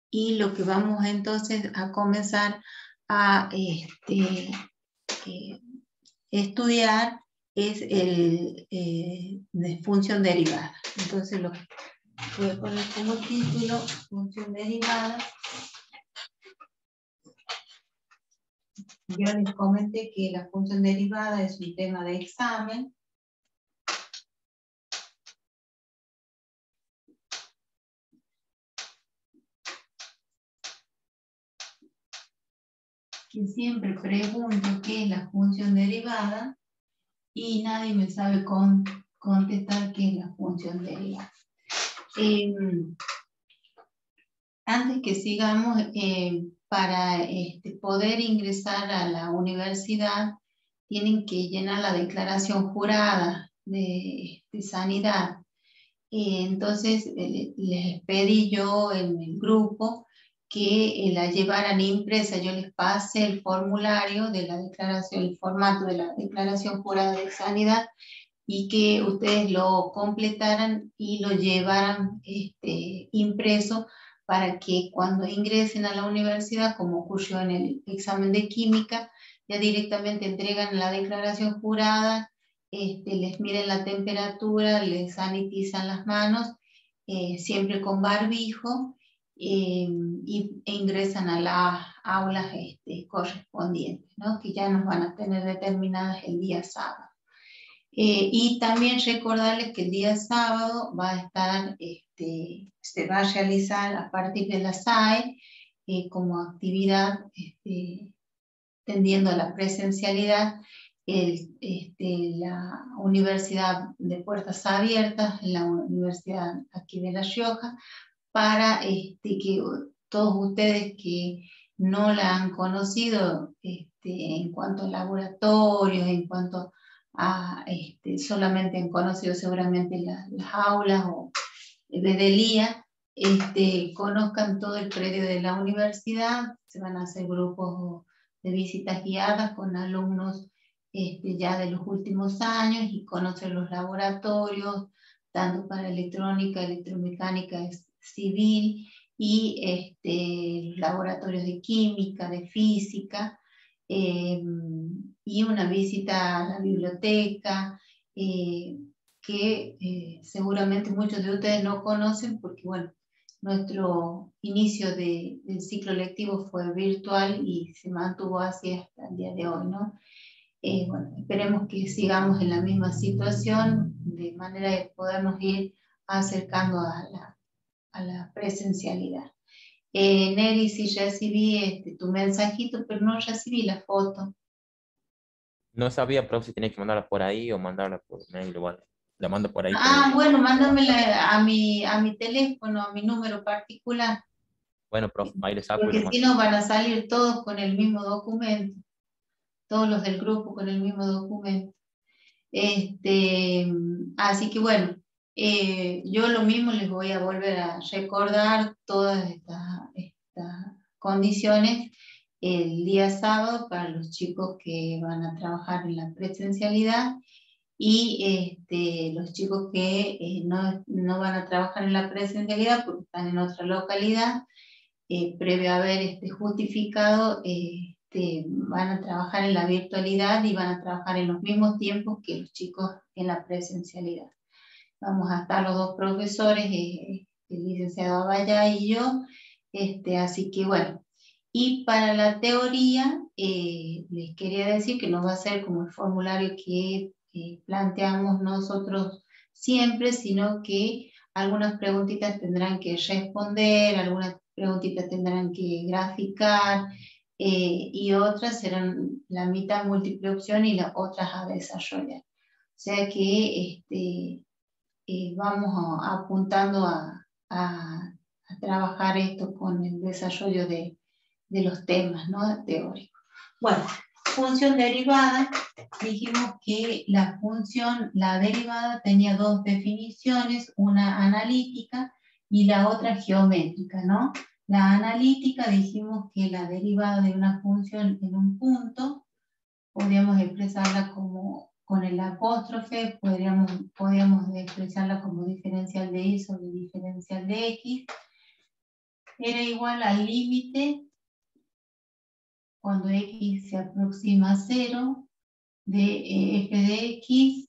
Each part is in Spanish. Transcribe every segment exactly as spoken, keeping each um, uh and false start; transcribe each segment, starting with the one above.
y lo que vamos entonces a comenzar a este, eh, estudiar es el eh, de función derivada. Entonces lo voy a poner como título función derivada. Yo les comenté que la función derivada es un tema de examen. Que siempre pregunto qué es la función derivada y nadie me sabe con, contestar qué es la función derivada. Eh, antes que sigamos, eh, para este, poder ingresar a la universidad, tienen que llenar la declaración jurada de, de sanidad. Eh, entonces, eh, les pedí yo en el grupo que eh, la llevaran impresa. Yo les pasé el formulario de la declaración, el formato de la declaración jurada de sanidad, y que ustedes lo completaran y lo llevaran este, impreso para que cuando ingresen a la universidad, como ocurrió en el examen de química, ya directamente entregan la declaración jurada, este, les miden la temperatura, les sanitizan las manos, eh, siempre con barbijo, eh, y, e ingresan a las aulas este, correspondientes, ¿no? Que ya nos van a tener determinadas el día sábado. Eh, y también recordarles que el día sábado va a estar, este, se va a realizar a partir de la S A E eh, como actividad este, tendiendo a la presencialidad, el, este, la Universidad de Puertas Abiertas, la Universidad aquí de La Rioja, para este, que todos ustedes que no la han conocido este, en cuanto a laboratorios, en cuanto a, este, solamente han conocido seguramente la, las aulas o desde el I A, este, conozcan todo el predio de la universidad. Se van a hacer grupos de visitas guiadas con alumnos este, ya de los últimos años y conocer los laboratorios, tanto para electrónica, electromecánica civil y este, laboratorios de química, de física, eh, y una visita a la biblioteca, eh, que eh, seguramente muchos de ustedes no conocen porque, bueno, nuestro inicio de, del ciclo lectivo fue virtual y se mantuvo así hasta el día de hoy, ¿no? Eh, bueno, esperemos que sigamos en la misma situación, de manera de podernos ir acercando a la, a la presencialidad. Eh, Neri, sí recibí este, tu mensajito, pero no recibí la foto. No sabía, pero si tenía que mandarla por ahí o mandarla por mail, igual. La mando por ahí Ah, por, bueno, por WhatsApp. mándamela a mi, a mi teléfono, a mi número particular, Bueno, profe, ahí le saco y le porque si mando. no van a salir todos con el mismo documento, todos los del grupo con el mismo documento. Este, así que bueno, eh, yo lo mismo les voy a volver a recordar todas estas, estas condiciones el día sábado para los chicos que van a trabajar en la presencialidad y este, los chicos que eh, no, no van a trabajar en la presencialidad porque están en otra localidad, eh, previo a haber este, justificado, eh, este, van a trabajar en la virtualidad y van a trabajar en los mismos tiempos que los chicos en la presencialidad. Vamos a estar los dos profesores, eh, el licenciado Abaya y yo, este, así que bueno. Y para la teoría, eh, les quería decir que no va a ser como el formulario que eh, planteamos nosotros siempre, sino que algunas preguntitas tendrán que responder, algunas preguntitas tendrán que graficar, eh, y otras serán la mitad múltiple opción y las otras a desarrollar. O sea que este, eh, vamos a, apuntando a, a, a trabajar esto con el desarrollo de, de los temas, ¿no? Teóricos. Bueno, función derivada, dijimos que la función, la derivada tenía dos definiciones, una analítica y la otra geométrica, ¿no? La analítica dijimos que la derivada de una función en un punto, podríamos expresarla como con el apóstrofe, podríamos, podríamos expresarla como diferencial de y sobre diferencial de x. era igual al límite cuando x se aproxima a cero de eh, f de x.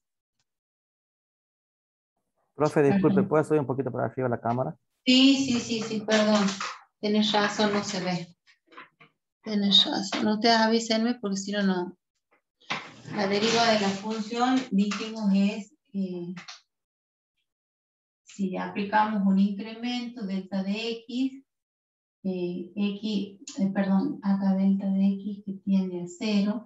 Profe, disculpe, Perdón. ¿puede subir un poquito para arriba la cámara? Sí, sí, sí, sí, perdón. Tenés razón, no se ve. Tenés razón. Ustedes avísenme porque si no, no. La deriva de la función, dijimos, es eh, si aplicamos un incremento delta de x, eh, x, eh, perdón, acá delta de x que tiende a cero,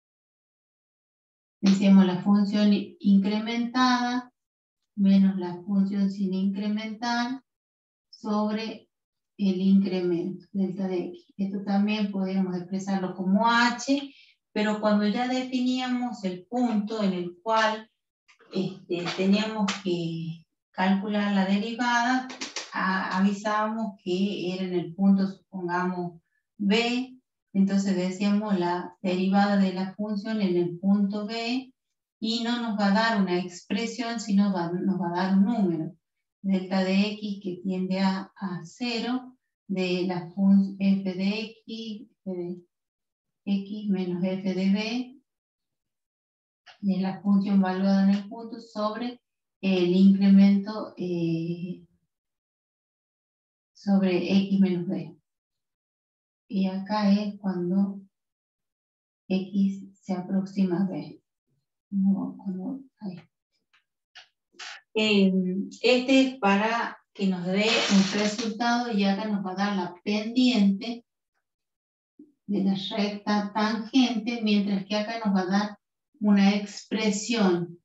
decimos la función incrementada menos la función sin incrementar sobre el incremento delta de x. Esto también podemos expresarlo como h, pero cuando ya definíamos el punto en el cual este, teníamos que calcular la derivada, a, avisábamos que era en el punto, supongamos, b, entonces decíamos la derivada de la función en el punto b, y no nos va a dar una expresión, sino va, nos va a dar un número. Delta de x que tiende a, a cero, de la función f de x, f de x menos f de b, de la función valuada en el punto sobre el incremento eh, sobre x menos b. Y acá es cuando x se aproxima a b. No, como ahí. Eh, este es para que nos dé un resultado y acá nos va a dar la pendiente de la recta tangente, mientras que acá nos va a dar una expresión,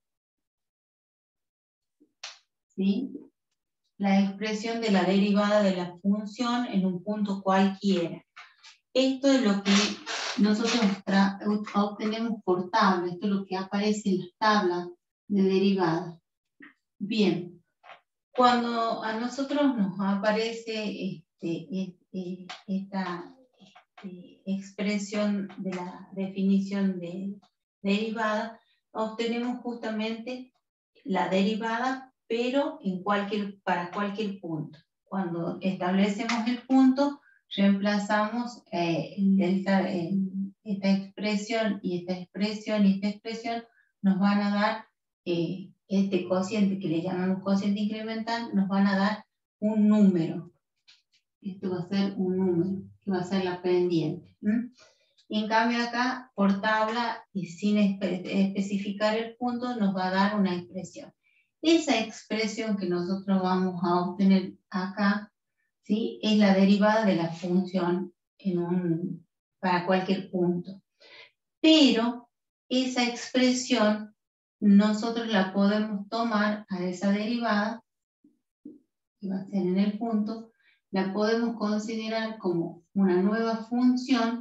¿sí? La expresión de la derivada de la función en un punto cualquiera. Esto es lo que nosotros obtenemos por tabla, esto es lo que aparece en las tablas de derivada. Bien, cuando a nosotros nos aparece este, este, esta este, expresión de la definición de derivada, obtenemos justamente la derivada, pero en cualquier, para cualquier punto. Cuando establecemos el punto, reemplazamos eh, esta, eh, esta expresión y esta expresión y esta expresión nos van a dar eh, este cociente que le llamamos cociente incremental, nos van a dar un número. Esto va a ser un número, que va a ser la pendiente. ¿Mm? En cambio acá, por tabla y sin espe especificar el punto, nos va a dar una expresión. Esa expresión que nosotros vamos a obtener acá, ¿sí? Es la derivada de la función en un, para cualquier punto. Pero esa expresión nosotros la podemos tomar a esa derivada, que va a ser en el punto, la podemos considerar como una nueva función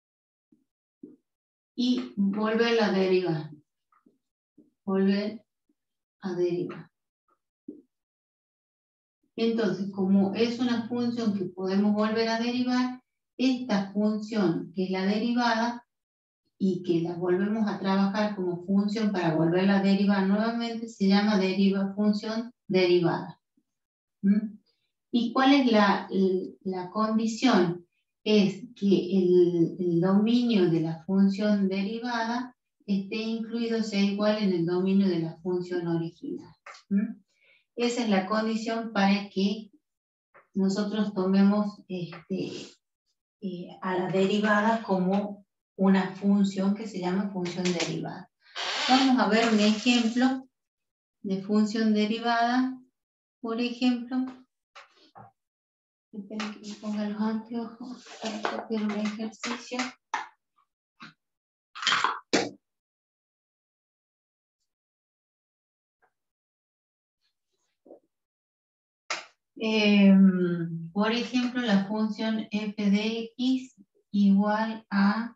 y volver a derivar. Volver a derivar. Entonces, como es una función que podemos volver a derivar, esta función que es la derivada y que la volvemos a trabajar como función para volverla a derivar nuevamente, se llama deriva, función derivada. ¿Mm? ¿Y cuál es la, la condición? Es que el, el dominio de la función derivada esté incluido, sea igual en el dominio de la función original. ¿Mm? Esa es la condición para que nosotros tomemos este, eh, a la derivada como una función que se llama función derivada. Vamos a ver un ejemplo de función derivada. Por ejemplo, esperen que me ponga los anteojos para copiar un ejercicio. Eh, por ejemplo, la función f de x igual a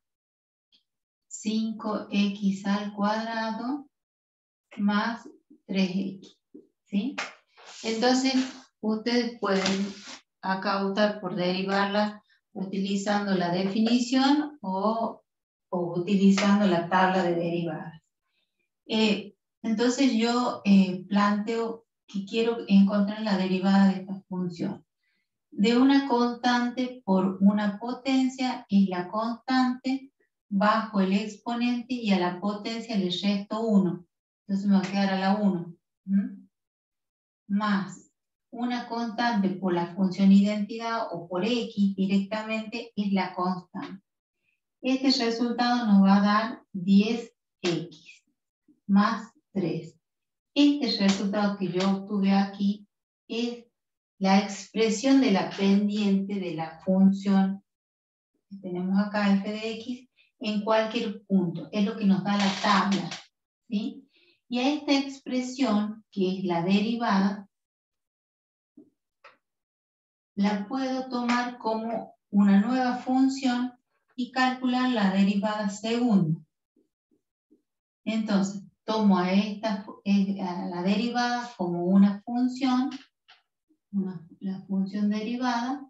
cinco x al cuadrado más tres x, ¿sí? Entonces, ustedes pueden acá optar por derivarla utilizando la definición o, o utilizando la tabla de derivadas. Eh, entonces, yo eh, planteo que quiero encontrar la derivada de esta función. de una constante por una potencia es la constante bajo el exponente y a la potencia le resto uno. Entonces me va a quedar a la uno. ¿Mm? Más una constante por la función identidad o por X directamente es la constante. Este resultado nos va a dar diez equis más tres. Este resultado que yo obtuve aquí es la expresión de la pendiente de la función que tenemos acá, f de x, en cualquier punto. Es lo que nos da la tabla, ¿sí? Y a esta expresión, que es la derivada, la puedo tomar como una nueva función y calcular la derivada segunda. Entonces, tomo a, esta, a la derivada como una función, una, la función derivada,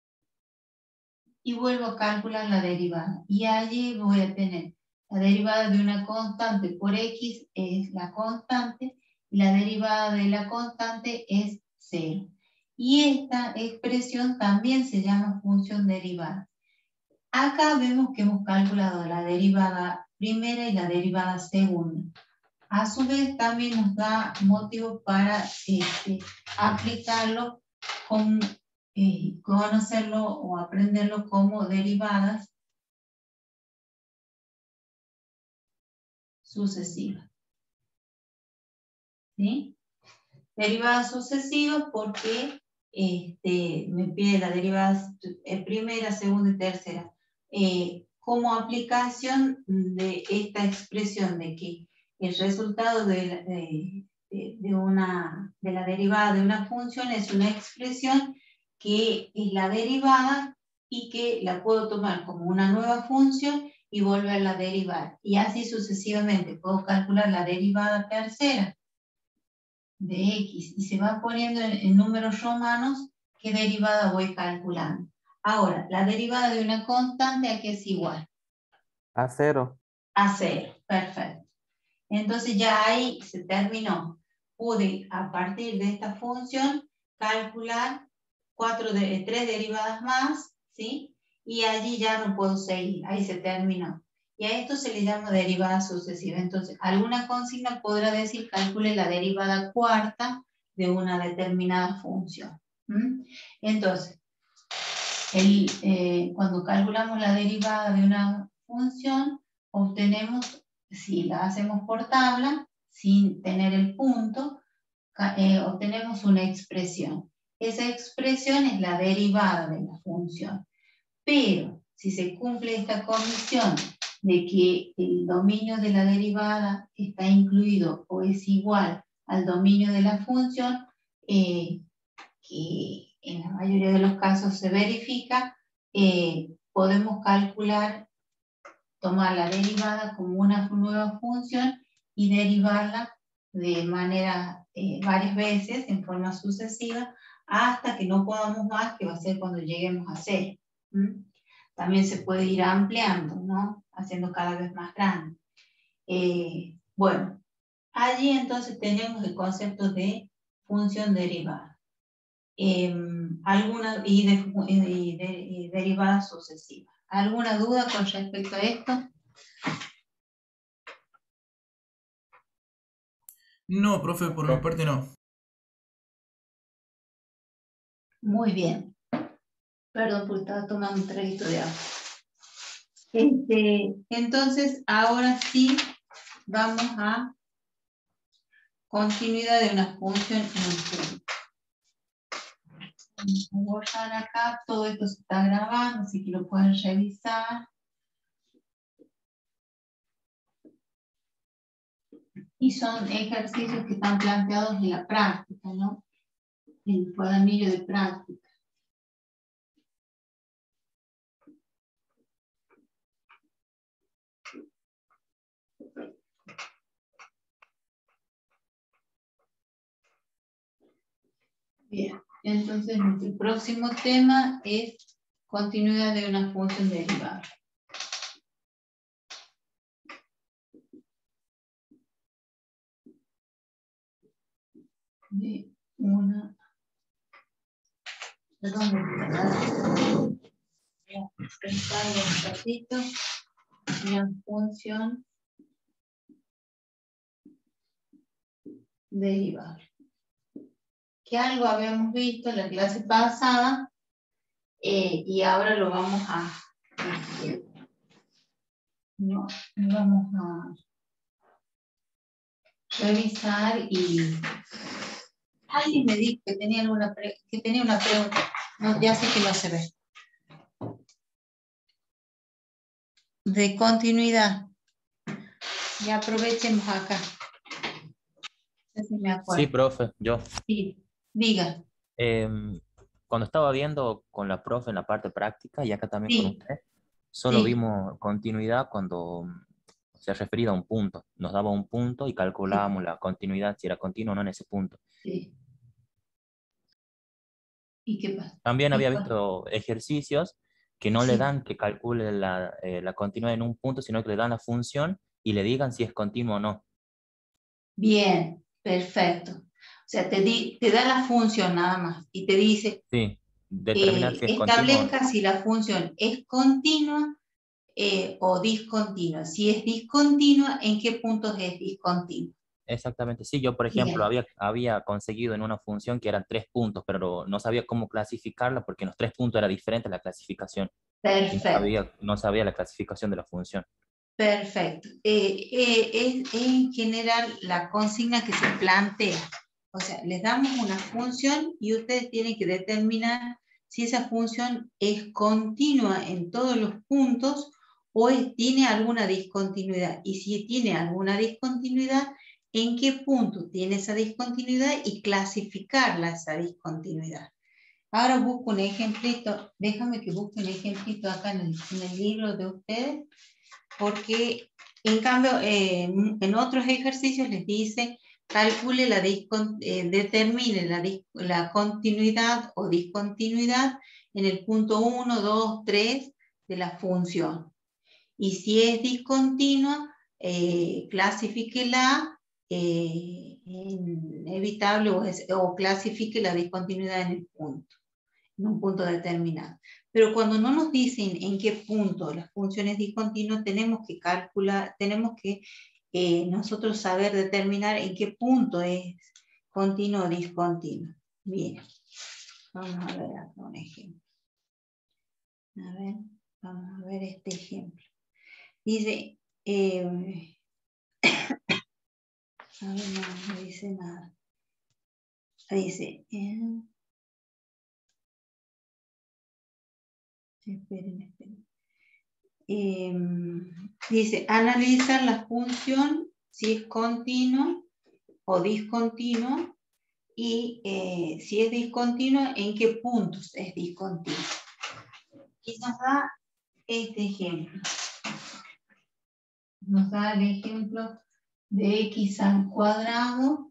y vuelvo a calcular la derivada. Y allí voy a tener la derivada de una constante por x es la constante, y la derivada de la constante es cero. Y esta expresión también se llama función derivada. Acá vemos que hemos calculado la derivada primera y la derivada segunda. A su vez también nos da motivo para este, aplicarlo con eh, conocerlo o aprenderlo como derivadas sucesivas. ¿Sí? Derivadas sucesivas porque este, me pide la derivada primera, segunda y tercera. Eh, como aplicación de esta expresión de que el resultado de, de, de, de, una, de la derivada de una función es una expresión que es la derivada y que la puedo tomar como una nueva función y volverla a derivar. Y así sucesivamente. Puedo calcular la derivada tercera de x y se va poniendo en, en números romanos qué derivada voy calculando. Ahora, la derivada de una constante, ¿a qué es igual? A cero. A cero, perfecto. Entonces ya ahí se terminó. Pude, a partir de esta función, calcular cuatro de, tres derivadas más, ¿sí? Y allí ya no puedo seguir, ahí se terminó. Y a esto se le llama derivada sucesiva. Entonces, alguna consigna podrá decir calcule la derivada cuarta de una determinada función. ¿Mm? Entonces, el, eh, cuando calculamos la derivada de una función, obtenemos, si la hacemos por tabla, sin tener el punto, eh, obtenemos una expresión. Esa expresión es la derivada de la función. Pero, si se cumple esta condición de que el dominio de la derivada está incluido o es igual al dominio de la función, eh, que en la mayoría de los casos se verifica, eh, podemos calcular, tomar la derivada como una nueva función y derivarla de manera eh, varias veces, en forma sucesiva, hasta que no podamos más, que va a ser cuando lleguemos a cero. ¿Mm? También se puede ir ampliando, ¿no? Haciendo cada vez más grande. Eh, bueno, allí entonces tenemos el concepto de función derivada. Eh, alguna, y, de, y, de, y derivada sucesiva. ¿Alguna duda con respecto a esto? No, profe, por mi parte no. Muy bien. Perdón, porque estaba tomando un traguito de agua. Este, entonces, ahora sí vamos a continuidad de una función en un punto. Vamos a borrar acá, todo esto se está grabando, así que lo pueden revisar. Y son ejercicios que están planteados en la práctica, ¿no? En el cuadernillo de práctica. Bien, entonces nuestro próximo tema es continuidad de una función derivada. De una Perdón, voy a pensar un ratito. Una función derivable. Que algo habíamos visto en la clase pasada eh, y ahora lo vamos a eh, no, vamos a revisar y alguien me dijo que tenía alguna pre que tenía una pregunta. No, ya sé que lo se ve. De continuidad. Y aprovechemos acá. No sé si me acuerdo. Sí, profe, yo. Sí, diga. Em, cuando estaba viendo con la profe en la parte práctica y acá también con Sí, usted, solo sí, vimos continuidad cuando se refería a un punto. Nos daba un punto y calculábamos la continuidad, si era continua o no en ese punto. sí. ¿Y qué pasa? También ¿Y había cuál? visto ejercicios que no le Sí. dan que calcule la, eh, la continuidad en un punto, sino que le dan la función y le digan si es continuo o no. Bien, perfecto. O sea, te, di, te da la función nada más y te dice, Sí, determinar eh, si es continuo o no. establezca si la función es continua eh, o discontinua. Si es discontinua, ¿en qué puntos es discontinua? Exactamente, sí, yo por ejemplo Bien, había, había conseguido en una función que eran tres puntos, pero no sabía cómo clasificarla porque en los tres puntos era diferente la clasificación y no perfecto, sabía, no sabía la clasificación de la función. perfecto. Eh, eh, es, es en general la consigna que se plantea. O sea, les damos una función y ustedes tienen que determinar si esa función es continua en todos los puntos o es, tiene alguna discontinuidad. Y si tiene alguna discontinuidad, ¿en qué punto tiene esa discontinuidad y clasificarla esa discontinuidad? Ahora busco un ejemplito, déjame que busque un ejemplito acá en el, en el libro de ustedes, porque en cambio eh, en otros ejercicios les dice calcule la eh, determine la, la continuidad o discontinuidad en el punto uno, dos, tres de la función. Y si es discontinua, eh, clasifíquela eh, en evitable o, es, o clasifique la discontinuidad en el punto, en un punto determinado. Pero cuando no nos dicen en qué punto las funciones discontinuas, tenemos que calcular, tenemos que eh, nosotros saber determinar en qué punto es continuo o discontinuo. Bien, vamos a ver acá un ejemplo. A ver, vamos a ver este ejemplo. Dice, eh, a ver, no, no dice nada. Dice, eh, esperen, esperen. Eh, dice, analizar la función si es continua o discontinua y eh, si es discontinua, en qué puntos es discontinua. Y nos da este ejemplo. Nos da el ejemplo de x al cuadrado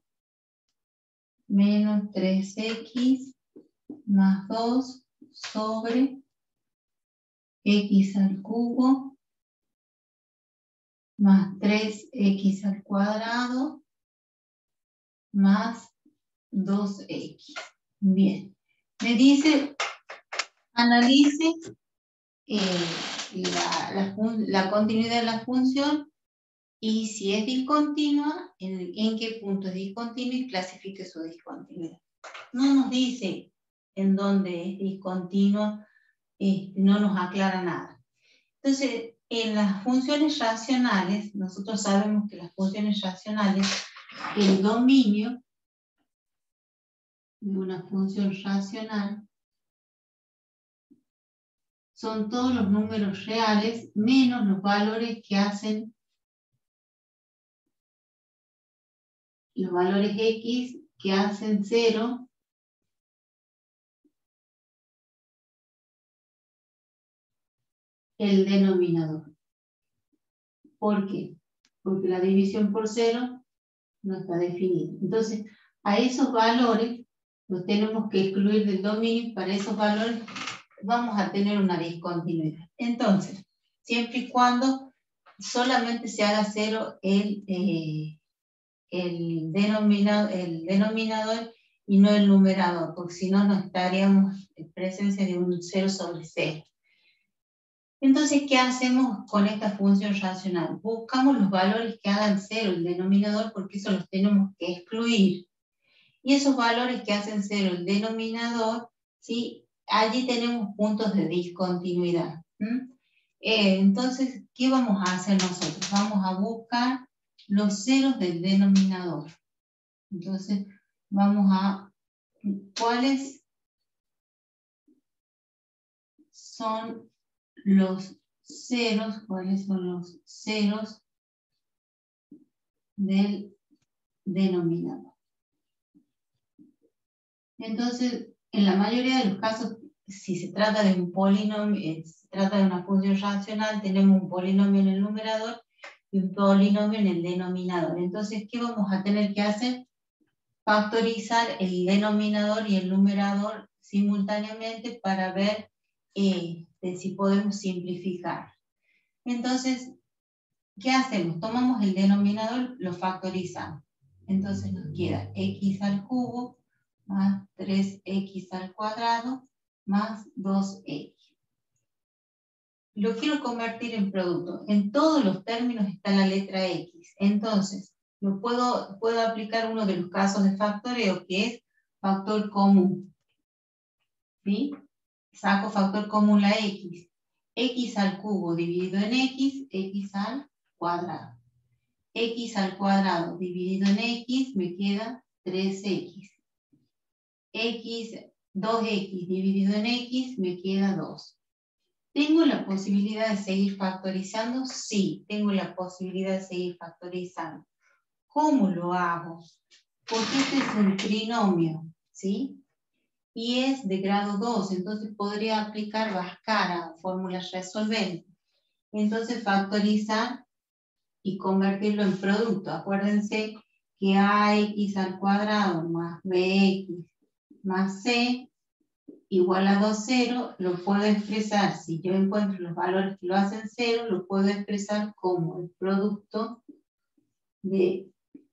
menos tres x más dos sobre x al cubo más tres x al cuadrado más dos x. Bien. Me dice, analice eh, la, la, la continuidad de la función y si es discontinua, en, en qué punto es discontinua y clasifique su discontinuidad. No nos dice en dónde es discontinua, este, no nos aclara nada. Entonces, en las funciones racionales, nosotros sabemos que las funciones racionales, el dominio de una función racional son todos los números reales menos los valores que hacen los valores x que hacen cero el denominador. ¿Por qué? Porque la división por cero no está definida. Entonces, a esos valores los tenemos que excluir del dominio y para esos valores vamos a tener una discontinuidad. Entonces, siempre y cuando solamente se haga cero el, eh, el, denominador, el denominador y no el numerador, porque si no, no estaríamos en presencia de un cero sobre cero. Entonces, ¿qué hacemos con esta función racional? Buscamos los valores que hagan cero el denominador, porque eso los tenemos que excluir. Y esos valores que hacen cero el denominador, ¿sí? Allí tenemos puntos de discontinuidad. ¿Mm? Eh, entonces, ¿qué vamos a hacer nosotros? Vamos a buscar los ceros del denominador. Entonces, vamos a... ¿Cuáles son los ceros? ¿Cuáles son los ceros del denominador? Entonces, en la mayoría de los casos, si se trata de un polinomio, eh, se trata de una función racional, tenemos un polinomio en el numerador y un polinomio en el denominador. Entonces, ¿qué vamos a tener que hacer? Factorizar el denominador y el numerador simultáneamente para ver eh, de si podemos simplificar. Entonces, ¿qué hacemos? Tomamos el denominador, lo factorizamos. Entonces nos queda x al cubo más tres x al cuadrado más dos x. Lo quiero convertir en producto. En todos los términos está la letra x. Entonces, lo puedo, puedo aplicar uno de los casos de factoreo, que es factor común. ¿Sí? Saco factor común la x. X al cubo dividido en x, x al cuadrado. X al cuadrado dividido en x me queda tres x. X, dos x dividido en x me queda dos. ¿Tengo la posibilidad de seguir factorizando? Sí, tengo la posibilidad de seguir factorizando. ¿Cómo lo hago? Porque este es un trinomio, ¿sí? Y es de grado dos, entonces podría aplicar Bhaskara, fórmulas resolventes. Entonces factorizar y convertirlo en producto. Acuérdense que ax al cuadrado más bx más c igual a dos, cero, lo puedo expresar, si yo encuentro los valores que lo hacen cero, lo puedo expresar como el producto de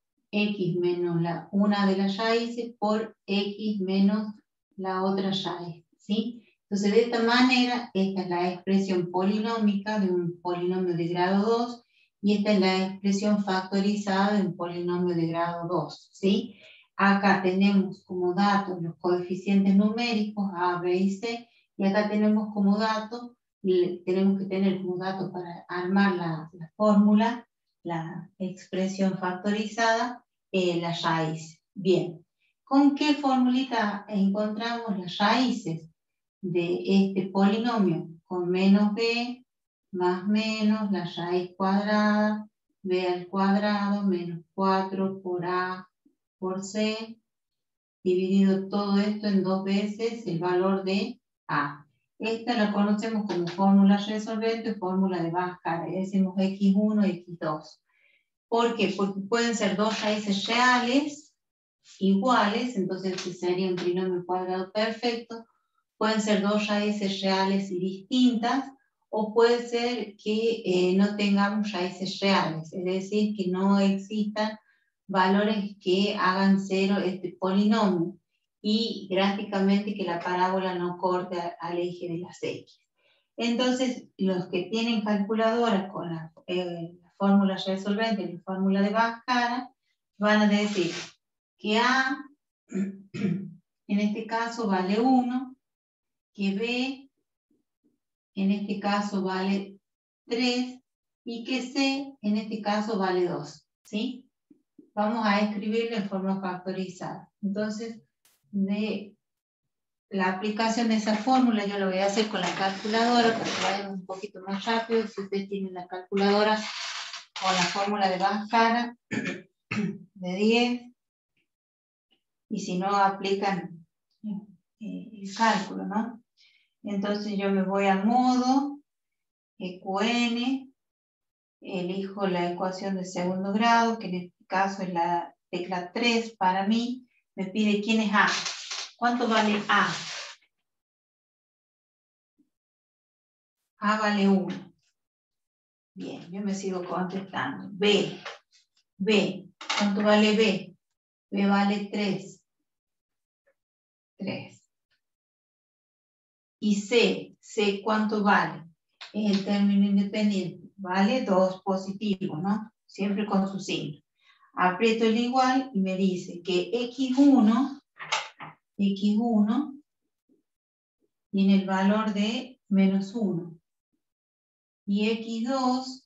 x menos la una de las raíces por x menos la otra raíz, ¿sí? Entonces, de esta manera, esta es la expresión polinómica de un polinomio de grado dos, y esta es la expresión factorizada de un polinomio de grado dos, ¿sí? Acá tenemos como datos los coeficientes numéricos A, B y C, y acá tenemos como datos, tenemos que tener como datos para armar la, la fórmula, la expresión factorizada, eh, la raíz. Bien, ¿con qué formulita encontramos las raíces de este polinomio? Con menos b más menos la raíz cuadrada, b al cuadrado menos cuatro por a por c, dividido todo esto en dos veces el valor de a. Esta la conocemos como fórmula resolvente o fórmula de Bhaskara, y decimos equis uno y equis dos. ¿Por qué? Porque pueden ser dos raíces reales iguales, entonces este sería un trinomio cuadrado perfecto. Pueden ser dos raíces reales y distintas, o puede ser que eh, no tengamos raíces reales, es decir, que no existan valores que hagan cero este polinomio, y gráficamente que la parábola no corte al eje de las x. Entonces, los que tienen calculadora con la, eh, la fórmula resolvente y la fórmula de Bhaskara, van a decir que A, en este caso, vale uno, que B, en este caso, vale tres, y que C, en este caso, vale dos, ¿sí? Vamos a escribirlo en forma factorizada. Entonces, de la aplicación de esa fórmula yo lo voy a hacer con la calculadora para que vaya un poquito más rápido. Si ustedes tienen la calculadora con la fórmula de Bhaskara de diez, y si no aplican eh, el cálculo, ¿no? Entonces yo me voy a modo, E Q N, elijo la ecuación de segundo grado, que en este caso es la tecla tres para mí. Me pide quién es A. ¿Cuánto vale A? A vale uno. Bien, yo me sigo contestando. B. B. ¿Cuánto vale B? B vale tres. tres. Y C, C cuánto vale. Es el término independiente. Vale dos positivo, ¿no? Siempre con su signo. Aprieto el igual y me dice que equis uno, equis uno tiene el valor de menos uno. Y equis dos,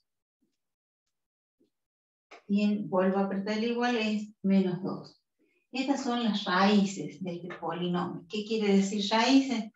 y vuelvo a apretar el igual, es menos dos. Estas son las raíces de este polinomio. ¿Qué quiere decir raíces?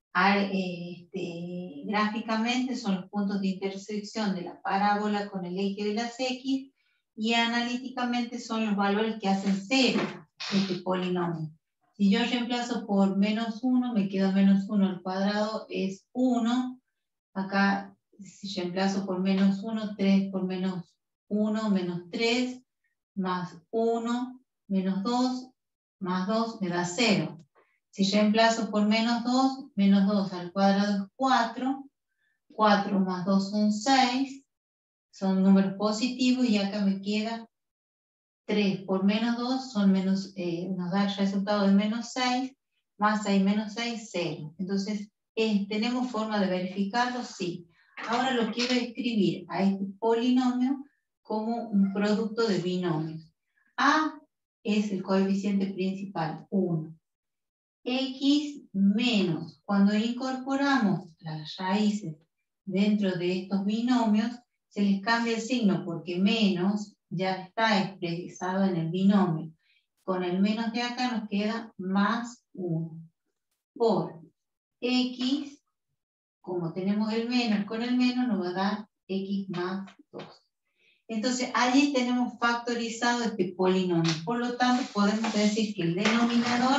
Este, gráficamente son los puntos de intersección de la parábola con el eje de las X, y analíticamente son los valores que hacen cero este polinomio. Si yo reemplazo por menos uno, me queda menos uno al cuadrado, es uno. Acá, si reemplazo por menos uno, tres por menos uno, menos tres, más uno, menos dos, más dos, me da cero. Si reemplazo por menos dos, menos dos al cuadrado es cuatro, cuatro más dos son seis, son números positivos, y acá me queda tres por menos dos, son menos, eh, nos da el resultado de menos seis, más seis menos seis, cero. Entonces, eh, ¿tenemos forma de verificarlo? Sí. Ahora lo quiero escribir a este polinomio como un producto de binomios. A es el coeficiente principal, uno. X menos, cuando incorporamos las raíces dentro de estos binomios, se les cambia el signo porque menos ya está expresado en el binomio. Con el menos de acá nos queda más uno. Por X, como tenemos el menos con el menos, nos va a dar X más dos. Entonces, allí tenemos factorizado este polinomio. Por lo tanto, podemos decir que el denominador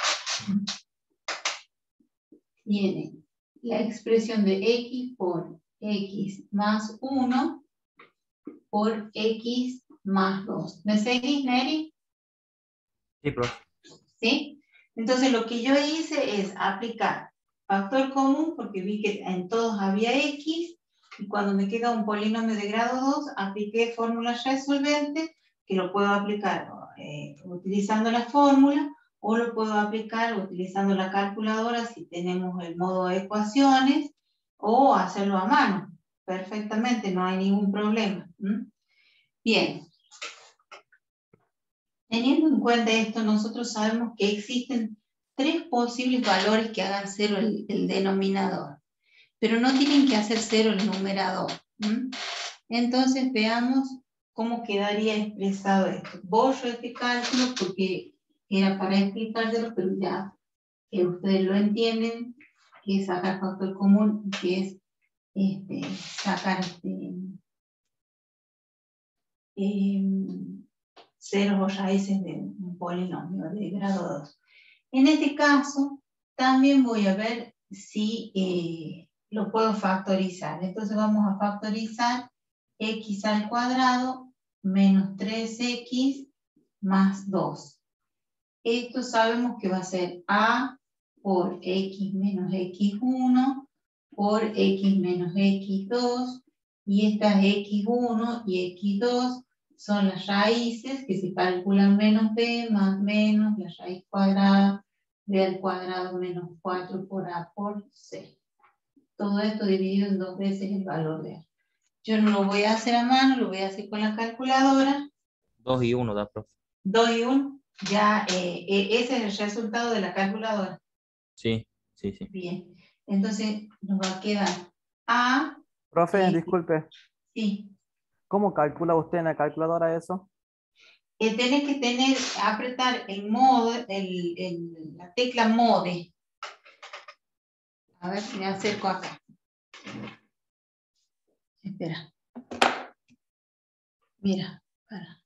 tiene la expresión de X por X más uno por X más dos. ¿Me seguís, Neri? Sí, profe. ¿Sí? Entonces, lo que yo hice es aplicar factor común, porque vi que en todos había X, y cuando me queda un polinomio de grado dos, apliqué fórmula resolvente, que lo puedo aplicar eh, utilizando la fórmula, o lo puedo aplicar utilizando la calculadora si tenemos el modo de ecuaciones, o hacerlo a mano. Perfectamente, no hay ningún problema. ¿Mm? Bien. Teniendo en cuenta esto, nosotros sabemos que existen tres posibles valores que hagan cero el, el denominador, pero no tienen que hacer cero el numerador. ¿Mm? Entonces veamos cómo quedaría expresado esto. Borro este cálculo porque era para explicárselo, pero ya que ustedes lo entienden, que es sacar factor común, que es este, sacar este, eh, ceros o raíces de un polinomio de grado dos. En este caso, también voy a ver si eh, lo puedo factorizar. Entonces vamos a factorizar x al cuadrado menos tres x más dos. Esto sabemos que va a ser a por x menos equis uno por x menos equis dos, y estas equis uno y equis dos son las raíces que se calculan menos b más menos la raíz cuadrada b al cuadrado menos cuatro por a por c. Todo esto dividido en dos veces el valor de a. Yo no lo voy a hacer a mano, lo voy a hacer con la calculadora. dos y uno da, profe. dos y uno, ya eh, eh, ese es el resultado de la calculadora. Sí, sí, sí. Bien, entonces nos va a quedar a... Profe, eh, disculpe, sí. ¿cómo calcula usted en la calculadora eso? Eh, tenés que tener, apretar el modo, el, el, la tecla mode. A ver si me acerco acá. Espera. Mira, para.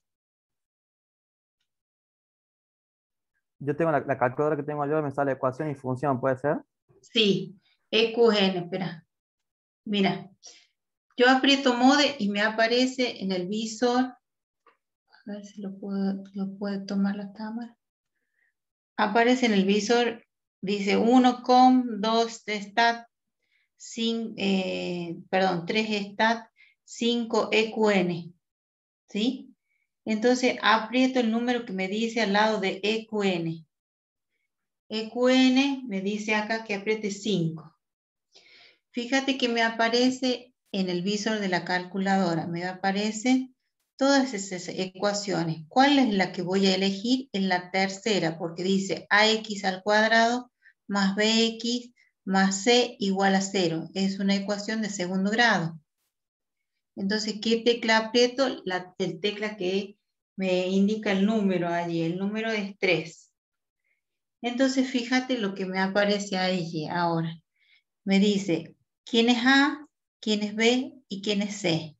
Yo tengo la, la calculadora que tengo yo, me sale ecuación y función, ¿puede ser? Sí, E Q N, espera. Mira, yo aprieto mode y me aparece en el visor. A ver si lo puedo, lo puede tomar la cámara. Aparece en el visor, dice uno com, dos stat, cinco, eh, perdón, tres stat, cinco E Q N. ¿Sí? Entonces aprieto el número que me dice al lado de E Q N. E Q N me dice acá que apriete cinco. Fíjate que me aparece en el visor de la calculadora, me aparece todas esas ecuaciones. ¿Cuál es la que voy a elegir? En la tercera, porque dice ax al cuadrado más bx más c igual a cero. Es una ecuación de segundo grado. Entonces, ¿qué tecla aprieto? La el tecla que me indica el número allí. El número es tres. Entonces, fíjate lo que me aparece allí ahora. Me dice quién es A, quién es B y quién es C.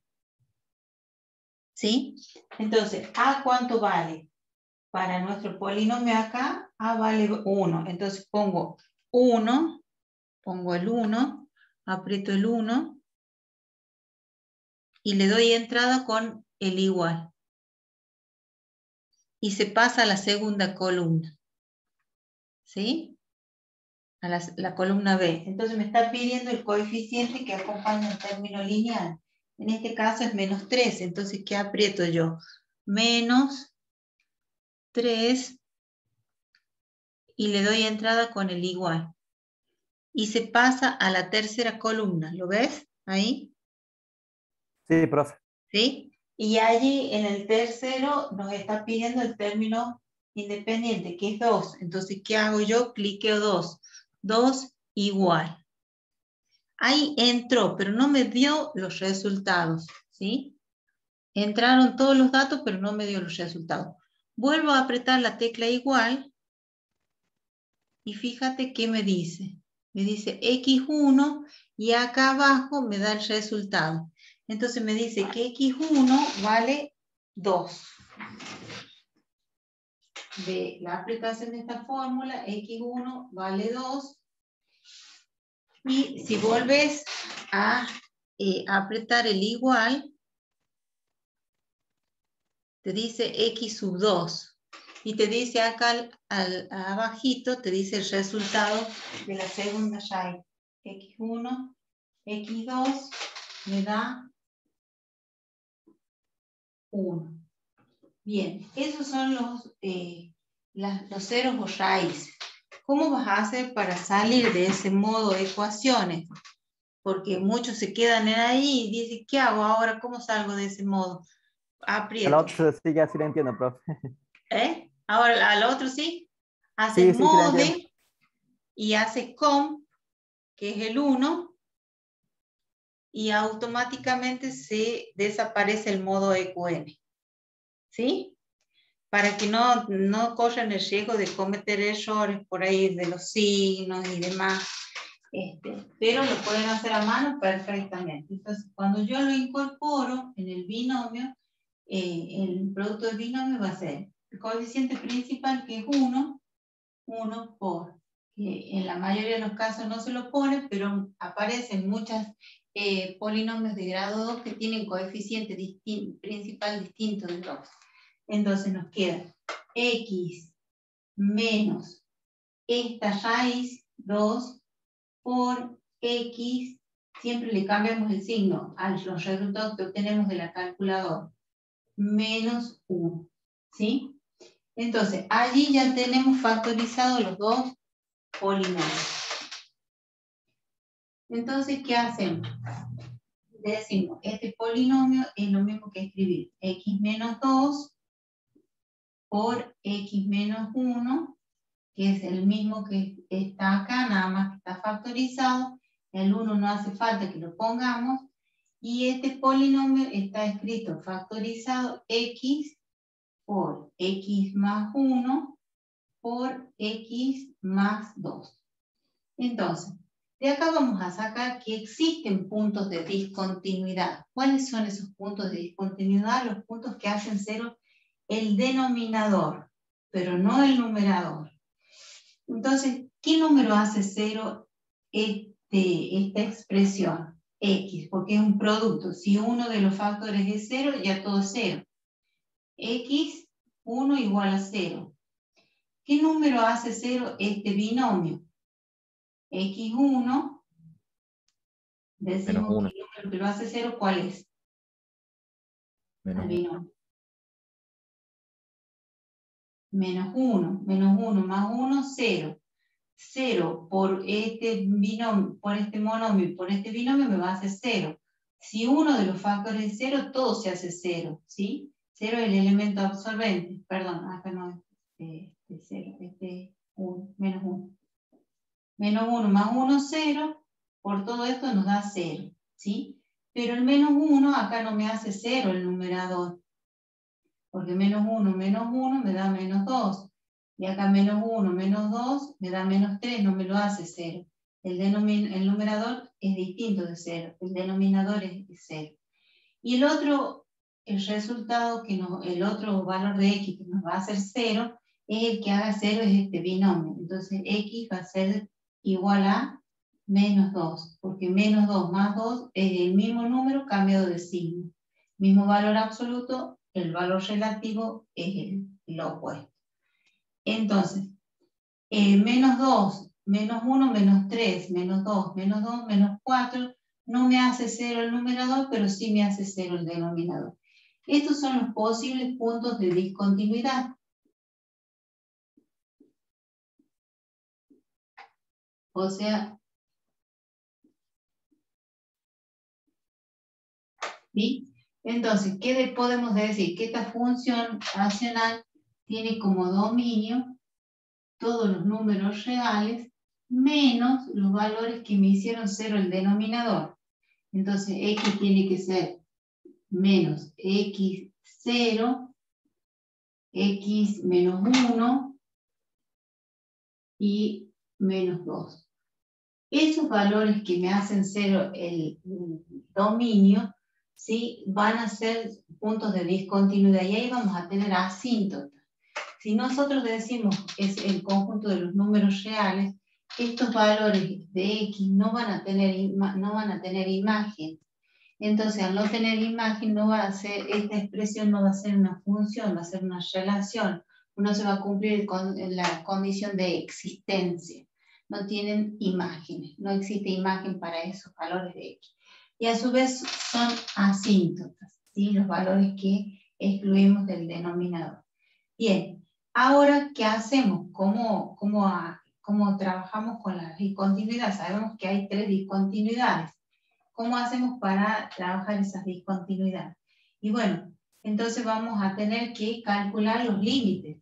¿Sí? Entonces, ¿A cuánto vale? Para nuestro polinomio acá, A vale uno. Entonces pongo uno, pongo el uno, aprieto el uno y le doy entrada con el igual. Y se pasa a la segunda columna. ¿Sí? A la, la columna B. Entonces me está pidiendo el coeficiente que acompaña el término lineal. En este caso es menos tres. Entonces, ¿qué aprieto yo? Menos tres y le doy entrada con el igual. Y se pasa a la tercera columna. ¿Lo ves? Ahí. Sí, profe. ¿Sí? Y allí en el tercero nos está pidiendo el término independiente, que es dos. Entonces, ¿qué hago yo? Cliqueo dos. dos igual. Ahí entró, pero no me dio los resultados. ¿Sí? Entraron todos los datos, pero no me dio los resultados. Vuelvo a apretar la tecla igual. Y fíjate qué me dice. Me dice equis uno y acá abajo me da el resultado. Entonces me dice que equis uno vale dos. De la aplicación de esta fórmula, equis uno vale dos. Y si vuelves a eh, apretar el igual, te dice equis sub dos. Y te dice acá al, al, abajito, te dice el resultado de la segunda raíz. equis uno, equis dos me da uno. Bien, esos son los, eh, las, los ceros o raíces. ¿Cómo vas a hacer para salir de ese modo de ecuaciones? Porque muchos se quedan ahí y dicen, ¿qué hago ahora? ¿Cómo salgo de ese modo? Aprieto. El otro sí, ya sí lo entiendo, profe. ¿Eh? Ahora al otro sí. Haces Sí, sí, sí lo mode entiendo. y haces comp, que es el uno, y automáticamente se desaparece el modo E Q N. ¿Sí? Para que no, no corran el riesgo de cometer errores por ahí de los signos y demás. Este, pero lo pueden hacer a mano perfectamente. Entonces, cuando yo lo incorporo en el binomio, eh, el producto del binomio va a ser el coeficiente principal, que es uno, uno por, que en la mayoría de los casos no se lo pone, pero aparecen muchas eh, polinomios de grado dos que tienen coeficiente distin- principal distinto de dos. Entonces nos queda x menos esta raíz dos por x, siempre le cambiamos el signo a los resultados que obtenemos de la calculadora, menos uno, ¿sí? Entonces, allí ya tenemos factorizados los dos polinomios. Entonces, ¿qué hacemos? Decimos, este polinomio es lo mismo que escribir x menos dos por x menos uno, que es el mismo que está acá, nada más que está factorizado. El uno no hace falta que lo pongamos. Y este polinomio está escrito factorizado x por x más uno por x más dos. Entonces, de acá vamos a sacar que existen puntos de discontinuidad. ¿Cuáles son esos puntos de discontinuidad? Los puntos que hacen cero el denominador, pero no el numerador. Entonces, ¿qué número hace cero este, esta expresión? X, porque es un producto. Si uno de los factores es cero, ya todo es cero. X, uno igual a cero. ¿Qué número hace cero este binomio? equis uno, decimos que el número que lo hace cero, ¿cuál es? Menos el binomio. Menos uno, menos uno más uno, cero. cero por este binomio, por este monomio y por este binomio me va a hacer cero. Si uno de los factores es cero, todo se hace cero, ¿sí? Cero es el elemento absorbente. Perdón, acá no es este cero, este es uno, menos uno. Menos uno más uno, cero. Por todo esto nos da cero, ¿sí? Pero el menos uno acá no me hace cero el numerador. Porque menos uno menos uno me da menos dos. Y acá menos uno menos dos me da menos tres, no me lo hace cero. El, denomin el numerador es distinto de cero, el denominador es cero. Y el otro, el resultado, que nos, el otro valor de x que nos va a hacer cero, es el que haga cero, es este binomio. Entonces x va a ser igual a menos dos, porque menos dos más dos es el mismo número cambiado de signo. Mismo valor absoluto, el valor relativo es el, lo opuesto. Entonces, eh, menos dos, menos uno, menos tres, menos dos, menos dos, menos cuatro, no me hace cero el numerador, pero sí me hace cero el denominador. Estos son los posibles puntos de discontinuidad. O sea, ¿sí? Entonces, ¿qué podemos decir? Que esta función racional tiene como dominio todos los números reales menos los valores que me hicieron cero el denominador. Entonces, x tiene que ser menos x cero, x menos uno y menos dos. Esos valores que me hacen cero el dominio, ¿sí? Van a ser puntos de discontinuidad y ahí vamos a tener asíntotas. Si nosotros decimos que es el conjunto de los números reales, estos valores de x no van a tener, no van a tener imagen. Entonces, al no tener imagen, no va a ser, esta expresión no va a ser una función, va a ser una relación. No se va a cumplir con la condición de existencia. No tienen imágenes, no existe imagen para esos valores de x. Y a su vez son asíntotas, ¿sí? Los valores que excluimos del denominador. Bien. Ahora, ¿qué hacemos? ¿Cómo, cómo, cómo trabajamos con la discontinuidad? Sabemos que hay tres discontinuidades. ¿Cómo hacemos para trabajar esas discontinuidades? Y bueno, entonces vamos a tener que calcular los límites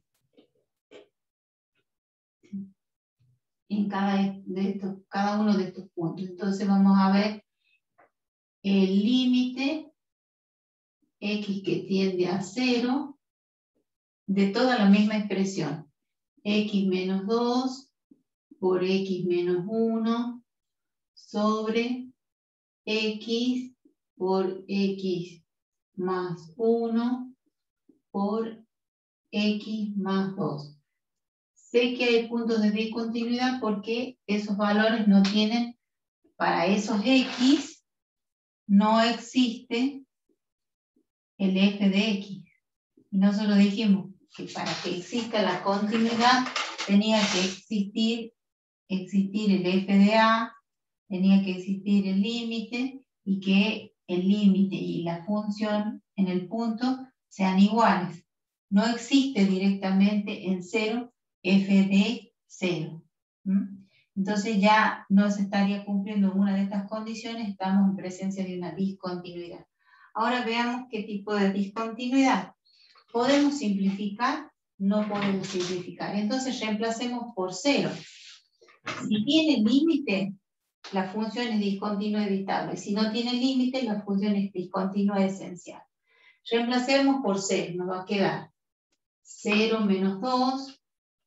en cada, de estos, cada uno de estos puntos. Entonces vamos a ver el límite x que tiende a cero de toda la misma expresión. X menos dos por x menos uno sobre x por x más uno por x más dos. Sé que hay puntos de discontinuidad porque esos valores no tienen, para esos x no existe el f de x. Y nosotros dijimos que para que exista la continuidad tenía que existir, existir el f de a, tenía que existir el límite y que el límite y la función en el punto sean iguales. No existe directamente en cero f de cero. ¿Mm? Entonces ya no se estaría cumpliendo una de estas condiciones, estamos en presencia de una discontinuidad. Ahora veamos qué tipo de discontinuidad. ¿Podemos simplificar? No podemos simplificar. Entonces reemplacemos por cero. Si tiene límite, la función es discontinua evitable. Si no tiene límite, la función es discontinua esencial. Reemplacemos por cero. Nos va a quedar cero menos dos,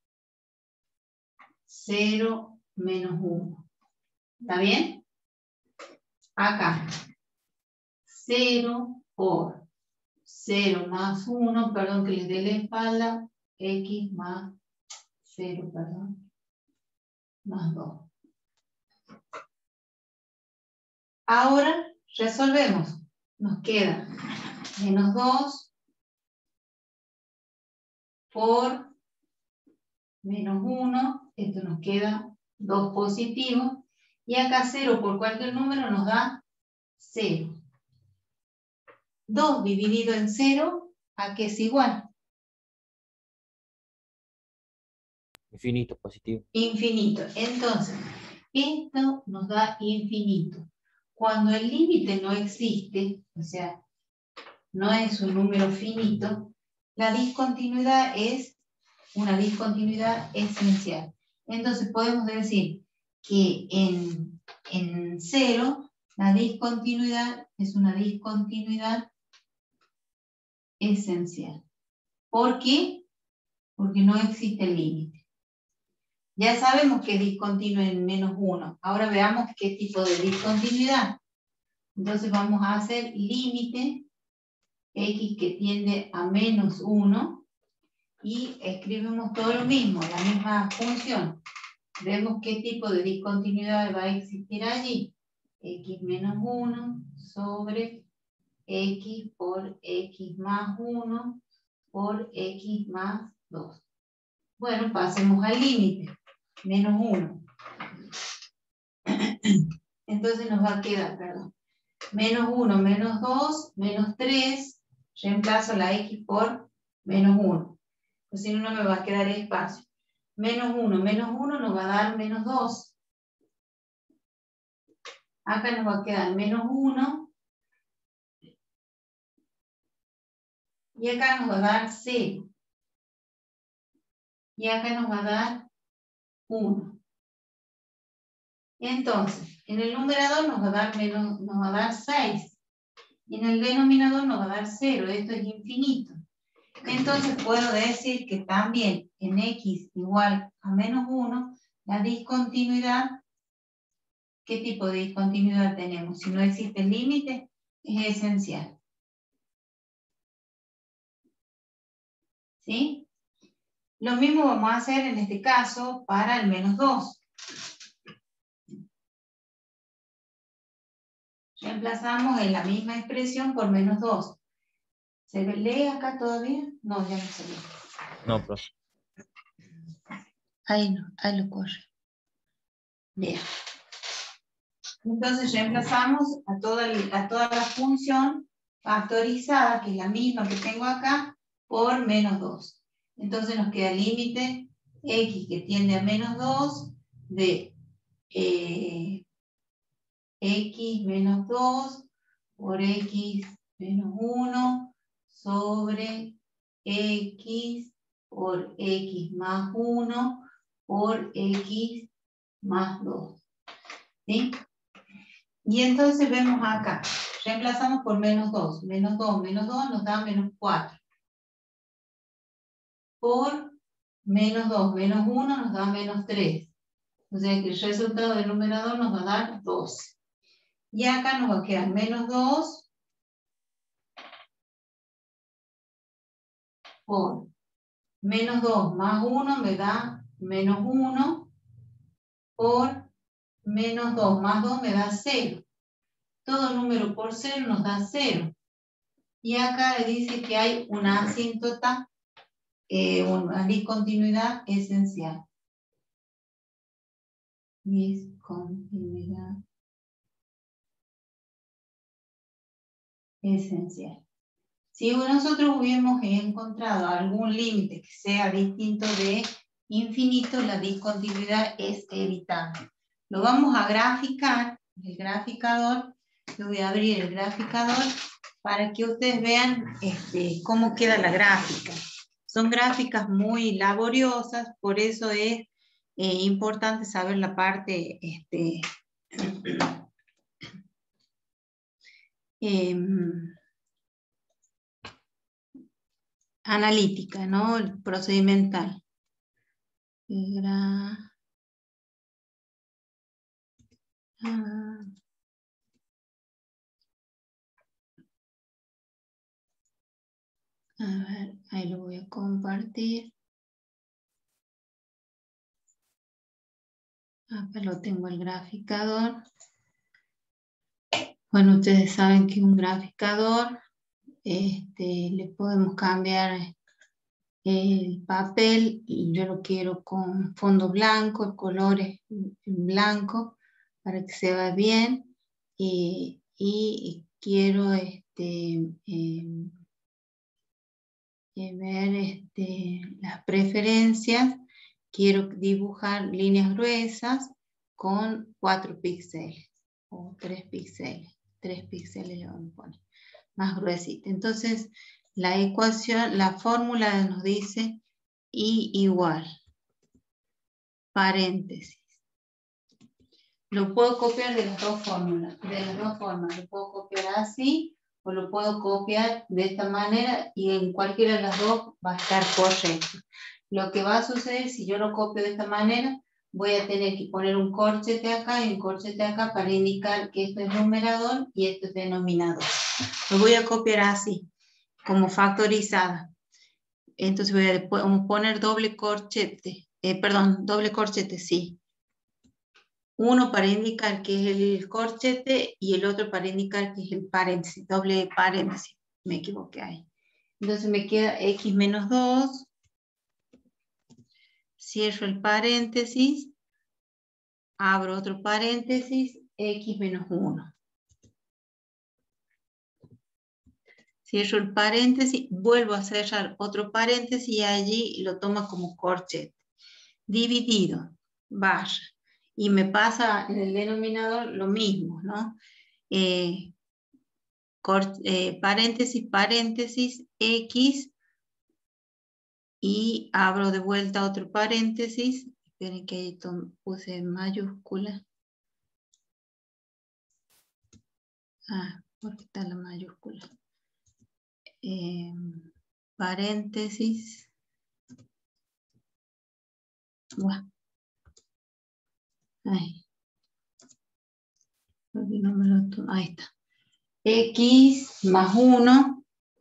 cero menos uno. ¿Está bien? Acá. cero por cero más uno, perdón que les dé la espalda, x más cero, perdón, más dos. Ahora resolvemos. Nos queda menos dos por menos uno. Esto nos queda dos positivo. Y acá cero por cualquier número nos da cero. dos dividido en cero, ¿a qué es igual? Infinito, positivo. Infinito. Entonces, esto nos da infinito. Cuando el límite no existe, o sea, no es un número finito, la discontinuidad es una discontinuidad esencial. Entonces podemos decir que en, en cero la discontinuidad es una discontinuidad esencial. ¿Por qué? Porque no existe el límite. Ya sabemos que es discontinuo en menos uno. Ahora veamos qué tipo de discontinuidad. Entonces vamos a hacer límite x que tiende a menos uno y escribimos todo lo mismo, la misma función. Vemos qué tipo de discontinuidad va a existir allí. X menos uno sobre x por x más uno por x más dos. Bueno, pasemos al límite. Menos uno. Entonces nos va a quedar, perdón, menos uno, menos dos, menos tres, reemplazo la x por menos uno. Pues si no, no me va a quedar espacio. Menos uno, menos uno nos va a dar menos dos. Acá nos va a quedar menos uno. Y acá nos va a dar cero. Y acá nos va a dar uno. Entonces, en el numerador nos va a dar, menos, nos va a dar seis. Y en el denominador nos va a dar cero. Esto es infinito. Entonces puedo decir que también en x igual a menos uno, la discontinuidad, ¿qué tipo de discontinuidad tenemos? Si no existe el límite, es esencial. ¿Sí? Lo mismo vamos a hacer en este caso para el menos dos. Reemplazamos en la misma expresión por menos dos. ¿Se lee acá todavía? No, ya no se lee. No, profe. Ahí no, ahí lo corre. Bien. Entonces reemplazamos a toda, a toda la función factorizada, que es la misma que tengo acá, por menos dos. Entonces nos queda el límite x que tiende a menos dos de eh, x menos dos por x menos uno sobre x por x más uno por x más dos. ¿Sí? Y entonces vemos acá, reemplazamos por menos dos. Menos dos, menos dos nos da menos cuatro. Por menos dos, menos uno nos da menos tres. O sea que el resultado del numerador nos va a dar doce. Y acá nos va a quedar menos dos por menos dos más uno me da menos uno por menos dos más dos me da cero. Todo número por cero nos da cero. Y acá dice que hay una asíntota, eh, una discontinuidad esencial. Discontinuidad esencial. Si nosotros hubiéramos encontrado algún límite que sea distinto de infinito, la discontinuidad es evitable. Lo vamos a graficar, el graficador, yo voy a abrir el graficador para que ustedes vean este, cómo queda la gráfica. Son gráficas muy laboriosas, por eso es eh, importante saber la parte este, eh, analítica, ¿no? El procedimental. Gra... Ah. A ver, ahí lo voy a compartir. Acá lo tengo el graficador. Bueno, ustedes saben que un graficador, este, le podemos cambiar el papel, y yo lo quiero con fondo blanco, el color es blanco para que se vea bien, y, y quiero este, eh, ver este, las preferencias, quiero dibujar líneas gruesas con cuatro píxeles o tres píxeles. tres píxeles le vamos a poner más gruesita. Entonces, la ecuación, la fórmula nos dice I igual, paréntesis. Lo puedo copiar de las dos fórmulas, de las dos formas. Lo puedo copiar así o lo puedo copiar de esta manera y en cualquiera de las dos va a estar correcto. Lo que va a suceder si yo lo copio de esta manera, voy a tener que poner un corchete acá y un corchete acá para indicar que esto es numerador y esto es denominador. Lo voy a copiar así, como factorizada. Entonces voy a poner doble corchete, eh, perdón, doble corchete, sí. Uno para indicar que es el corchete y el otro para indicar que es el paréntesis, doble paréntesis, me equivoqué ahí. Entonces me queda x menos dos, cierro el paréntesis, abro otro paréntesis, x menos uno. Cierro el paréntesis, vuelvo a cerrar otro paréntesis y allí lo tomo como corchete. Dividido, barra. Y me pasa en el denominador lo mismo, ¿no? Eh, cort, eh, paréntesis, paréntesis, x, y abro de vuelta otro paréntesis. Esperen que ahí puse mayúscula. Ah, porque está la mayúscula. Eh, paréntesis. Buah. Ahí. No me lo ahí está. X más uno.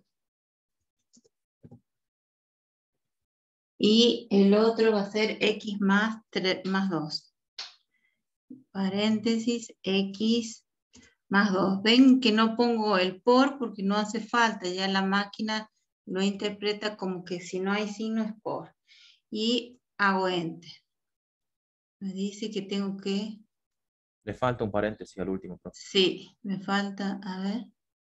Y el otro va a ser X más, tres, más dos. Paréntesis, X más dos. Ven que no pongo el por porque no hace falta. Ya la máquina lo interpreta como que si no hay signo es por. Y hago enter. Me dice que tengo que... Le falta un paréntesis al último, profe. Sí, me falta, a ver.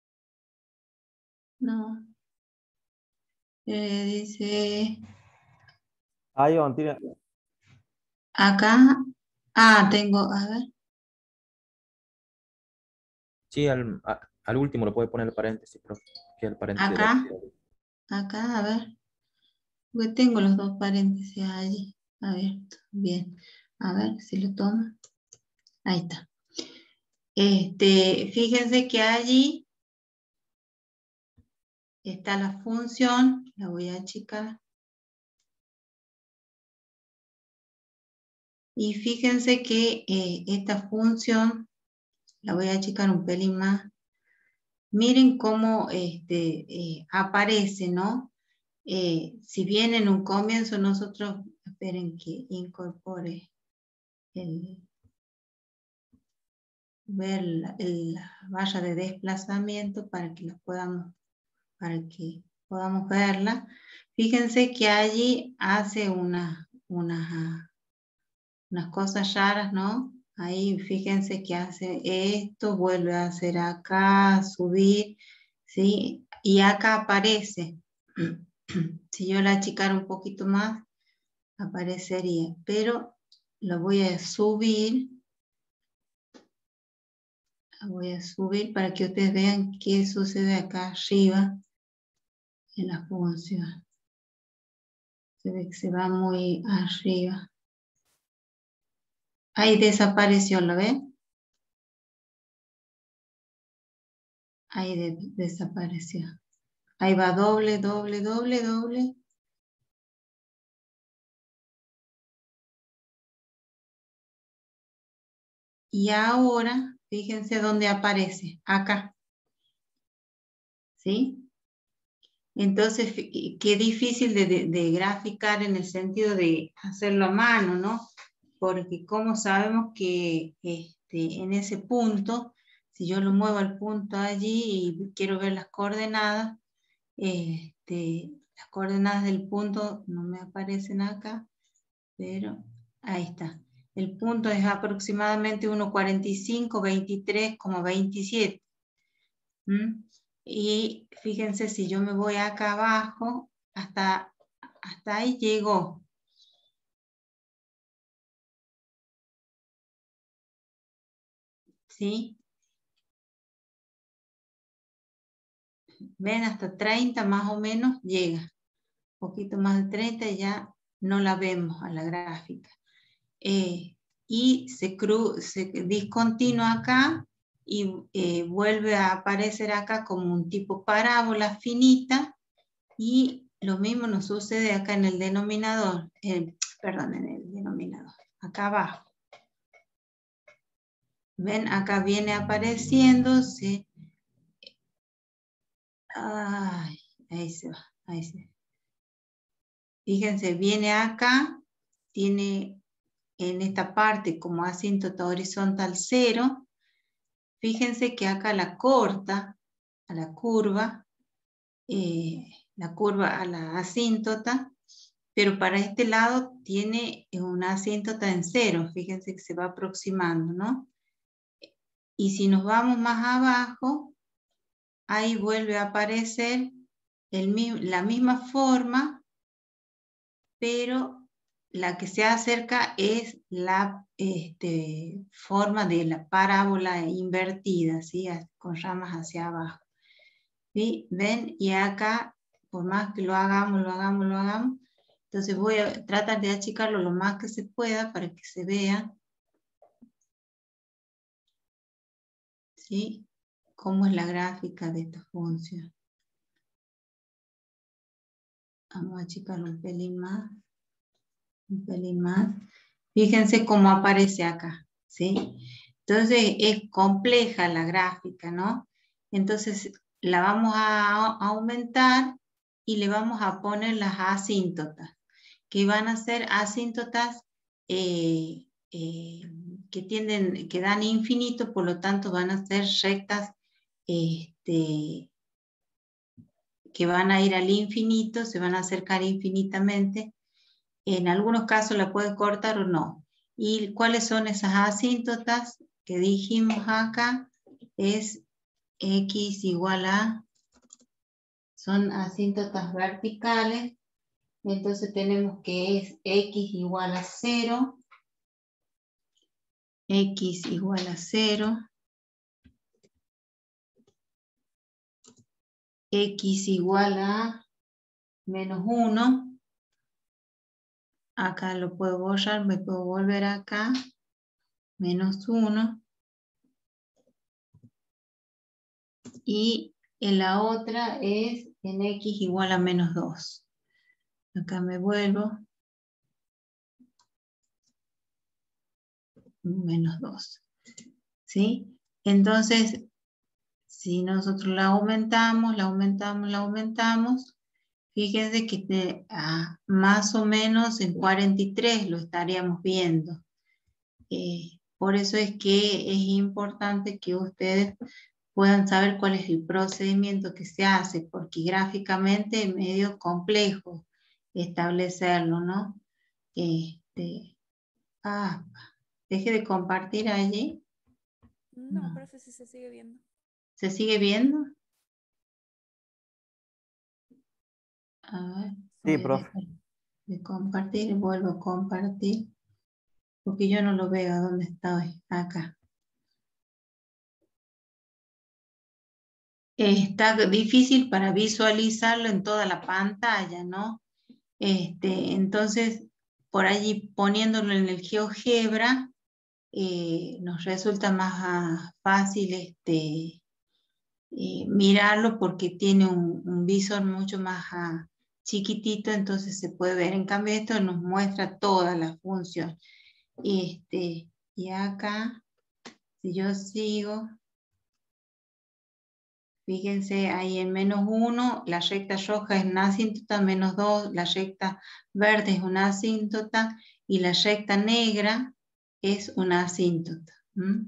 No. Eh, dice... Ahí, on, tira. Acá. Ah, tengo, a ver. Sí, al, a, al último lo puede poner el paréntesis, profe. Que es el paréntesis de Acá. la... Acá, a ver. Pues tengo los dos paréntesis allí abiertos. Bien. A ver si lo tomo. Ahí está. Este, fíjense que allí está la función. La voy a achicar. Y fíjense que eh, esta función, la voy a achicar un pelín más. Miren cómo este, eh, aparece, ¿no? Eh, si bien en un comienzo nosotros, esperen que incorpore el, ver la, el, la valla de desplazamiento para que la podamos, para que podamos verla. Fíjense que allí hace una, una, unas cosas raras, ¿no? Ahí fíjense que hace esto, vuelve a hacer acá, subir, ¿sí? Y acá aparece. Si yo la achicara un poquito más, aparecería. Pero lo voy a subir. La voy a subir para que ustedes vean qué sucede acá arriba en la función. Se ve que se va muy arriba. Ahí desapareció, ¿lo ven? Ahí de, desapareció. Ahí va doble, doble, doble, doble. Y ahora, fíjense dónde aparece. Acá. ¿Sí? Entonces, qué difícil de, de, de graficar en el sentido de hacerlo a mano, ¿no? Porque como sabemos que este, en ese punto, si yo lo muevo al punto allí y quiero ver las coordenadas, este, las coordenadas del punto no me aparecen acá, pero ahí está. El punto es aproximadamente uno cuarenta y cinco, veintitrés coma veintisiete. ¿Mm? Y fíjense, si yo me voy acá abajo, hasta, hasta ahí llegó. ¿sí? Ven, hasta treinta más o menos llega. Un poquito más de treinta y ya no la vemos a la gráfica. Eh, y se, cru se discontinúa acá y eh, vuelve a aparecer acá como un tipo parábola finita, y lo mismo nos sucede acá en el denominador, eh, perdón, en el denominador, acá abajo. Ven, acá viene apareciéndose. Ay, ahí se va, ahí se va. Fíjense, viene acá, tiene en esta parte como asíntota horizontal cero. Fíjense que acá la corta a la curva, eh, la curva a la asíntota, pero para este lado tiene una asíntota en cero. Fíjense que se va aproximando, ¿no? Y si nos vamos más abajo, ahí vuelve a aparecer el, la misma forma, pero la que se acerca es la este, forma de la parábola invertida, ¿sí? Con ramas hacia abajo. ¿Sí? ¿Ven? Y acá, por más que lo hagamos, lo hagamos, lo hagamos, entonces voy a tratar de achicarlo lo más que se pueda para que se vea, ¿sí? Cómo es la gráfica de esta función. Vamos a achicarlo un pelín más. Un pelín más. Fíjense cómo aparece acá, ¿sí? Entonces es compleja la gráfica, ¿no? Entonces la vamos a aumentar y le vamos a poner las asíntotas, que van a ser asíntotas eh, eh, que tienden, que dan infinito, por lo tanto van a ser rectas este, que van a ir al infinito, se van a acercar infinitamente. En algunos casos la pueden cortar o no. ¿Y cuáles son esas asíntotas que dijimos acá? Es x igual a, son asíntotas verticales. Entonces tenemos que es x igual a cero, x igual a cero, x igual a menos uno. Acá lo puedo borrar, me puedo volver acá, menos uno. Y en la otra es en x igual a menos dos. Acá me vuelvo. Menos dos. ¿Sí? Entonces, si nosotros la aumentamos, la aumentamos, la aumentamos, fíjense que te, ah, más o menos en cuarenta y tres lo estaríamos viendo. Eh, por eso es que es importante que ustedes puedan saber cuál es el procedimiento que se hace, porque gráficamente es medio complejo establecerlo, ¿no? Este, ah, deje de compartir allí. No, No. profe, sí se sigue viendo. ¿Se sigue viendo? A ver, Sí, voy a profe. dejar de compartir y vuelvo a compartir, porque yo no lo veo. ¿Dónde estoy? Acá. Está difícil para visualizarlo en toda la pantalla, ¿no? Este, entonces, por allí poniéndolo en el GeoGebra, eh, nos resulta más ah, fácil este, eh, mirarlo, porque tiene un, un visor mucho más ah, chiquitito, entonces se puede ver. En cambio, esto nos muestra toda la función. Este, y acá, si yo sigo, fíjense ahí en menos uno, la recta roja es una asíntota, menos dos, la recta verde es una asíntota, y la recta negra es una asíntota. ¿Mm?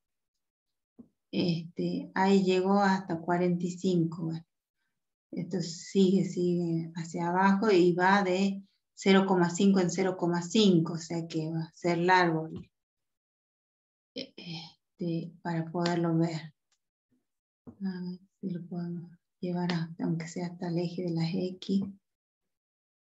Este, ahí llegó hasta cuarenta y cinco. Bueno, esto sigue, sigue hacia abajo y va de cero coma cinco en cero coma cinco, o sea que va a ser largo este, para poderlo ver. A ver si lo podemos llevar hasta, aunque sea hasta el eje de las X.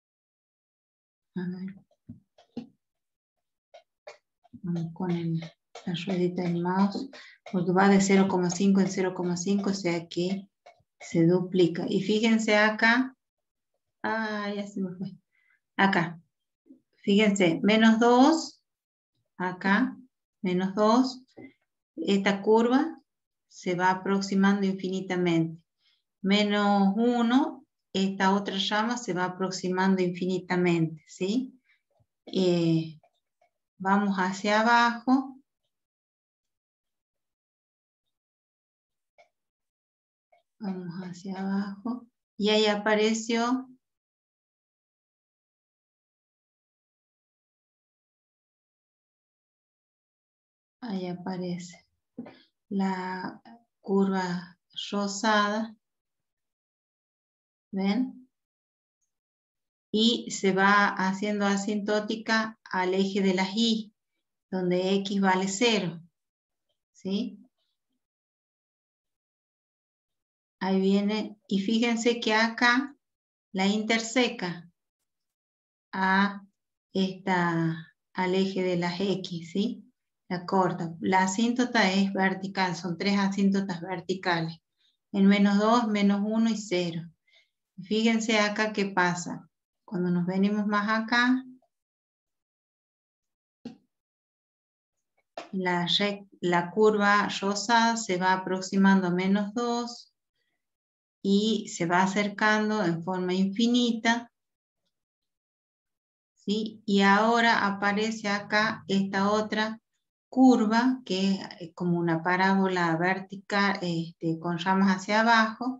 A ver. Vamos con el la ruedita del mouse, porque va de cero coma cinco en cero coma cinco, o sea que se duplica. Y fíjense acá, ah, ya se me fue, acá, fíjense, menos dos, acá, menos dos, esta curva se va aproximando infinitamente. Menos uno, esta otra llama se va aproximando infinitamente, ¿sí? Eh, vamos hacia abajo. Vamos hacia abajo. Y ahí apareció ahí aparece la curva rosada. ¿Ven? Y se va haciendo asintótica al eje de las Y, donde X vale cero. ¿Sí? Ahí viene, y fíjense que acá la interseca a esta, al eje de las X, ¿sí? La corta. La asíntota es vertical, son tres asíntotas verticales. En menos dos, menos uno y cero. Fíjense acá qué pasa. Cuando nos venimos más acá, la, la curva rosada se va aproximando a menos dos y se va acercando en forma infinita. ¿Sí? Y ahora aparece acá esta otra curva que es como una parábola vertical este, con ramas hacia abajo.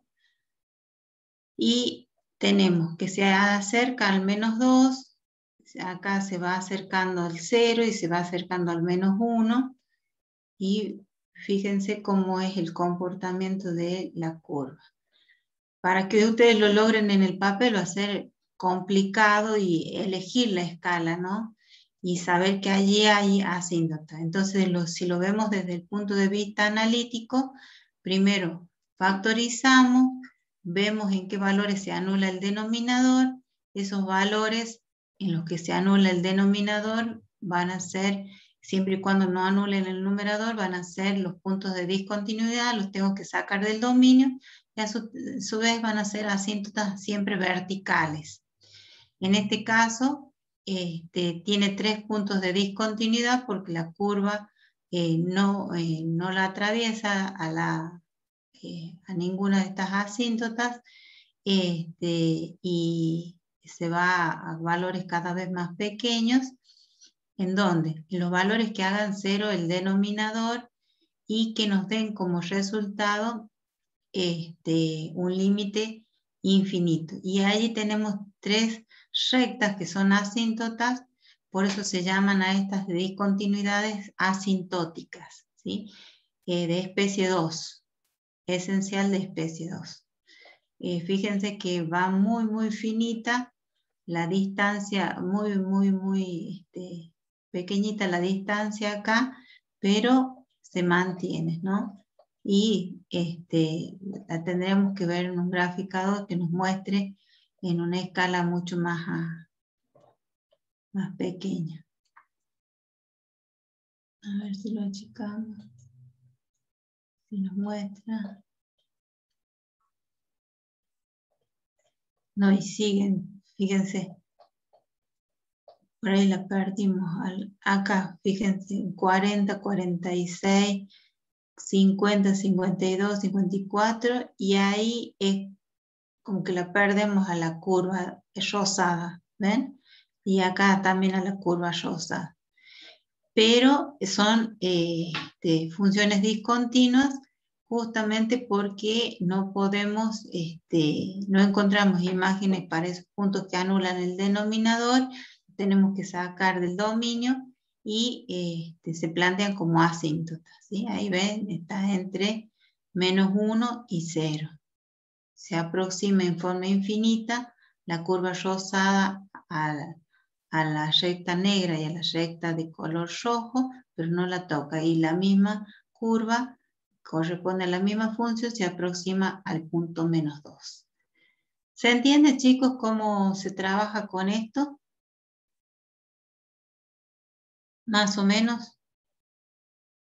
Y tenemos que se acerca al menos dos, acá se va acercando al cero y se va acercando al menos uno. Y fíjense cómo es el comportamiento de la curva. Para que ustedes lo logren en el papel va a ser complicado y elegir la escala, ¿no? Y saber que allí hay asíntota. Entonces, lo, si lo vemos desde el punto de vista analítico, primero factorizamos, vemos en qué valores se anula el denominador. Esos valores en los que se anula el denominador van a ser, siempre y cuando no anulen el numerador, van a ser los puntos de discontinuidad, los tengo que sacar del dominio, y a su, a su vez van a ser asíntotas siempre verticales. En este caso, este, tiene tres puntos de discontinuidad porque la curva eh, no, eh, no la atraviesa a, la, eh, a ninguna de estas asíntotas este, y se va a valores cada vez más pequeños. ¿En dónde? En los valores que hagan cero el denominador y que nos den como resultado este, un límite infinito. Y ahí tenemos tres rectas que son asíntotas, por eso se llaman a estas discontinuidades asintóticas, ¿sí? Eh, de especie dos, esencial de especie dos. Eh, fíjense que va muy, muy finita, la distancia, muy, muy, muy este, pequeñita la distancia acá, pero se mantiene, ¿no? Y este, la tendremos que ver en un graficador que nos muestre en una escala mucho más, a, más pequeña. A ver si lo achicamos. Si nos muestra. No, y siguen, fíjense. Por ahí la perdimos. Acá, fíjense, cuarenta, cuarenta y seis, cincuenta, cincuenta y dos, cincuenta y cuatro, y ahí es como que la perdemos a la curva rosada, ¿ven? Y acá también a la curva rosada. Pero son eh, este, funciones discontinuas justamente porque no podemos, este, no encontramos imágenes para esos puntos que anulan el denominador, tenemos que sacar del dominio y este, se plantean como asíntotas, ¿sí? Ahí ven, está entre menos uno y cero. Se aproxima en forma infinita la curva rosada a la, a la recta negra y a la recta de color rojo, pero no la toca. Y la misma curva corresponde a la misma función, se aproxima al punto menos dos. ¿Se entiende, chicos, cómo se trabaja con esto? Más o menos.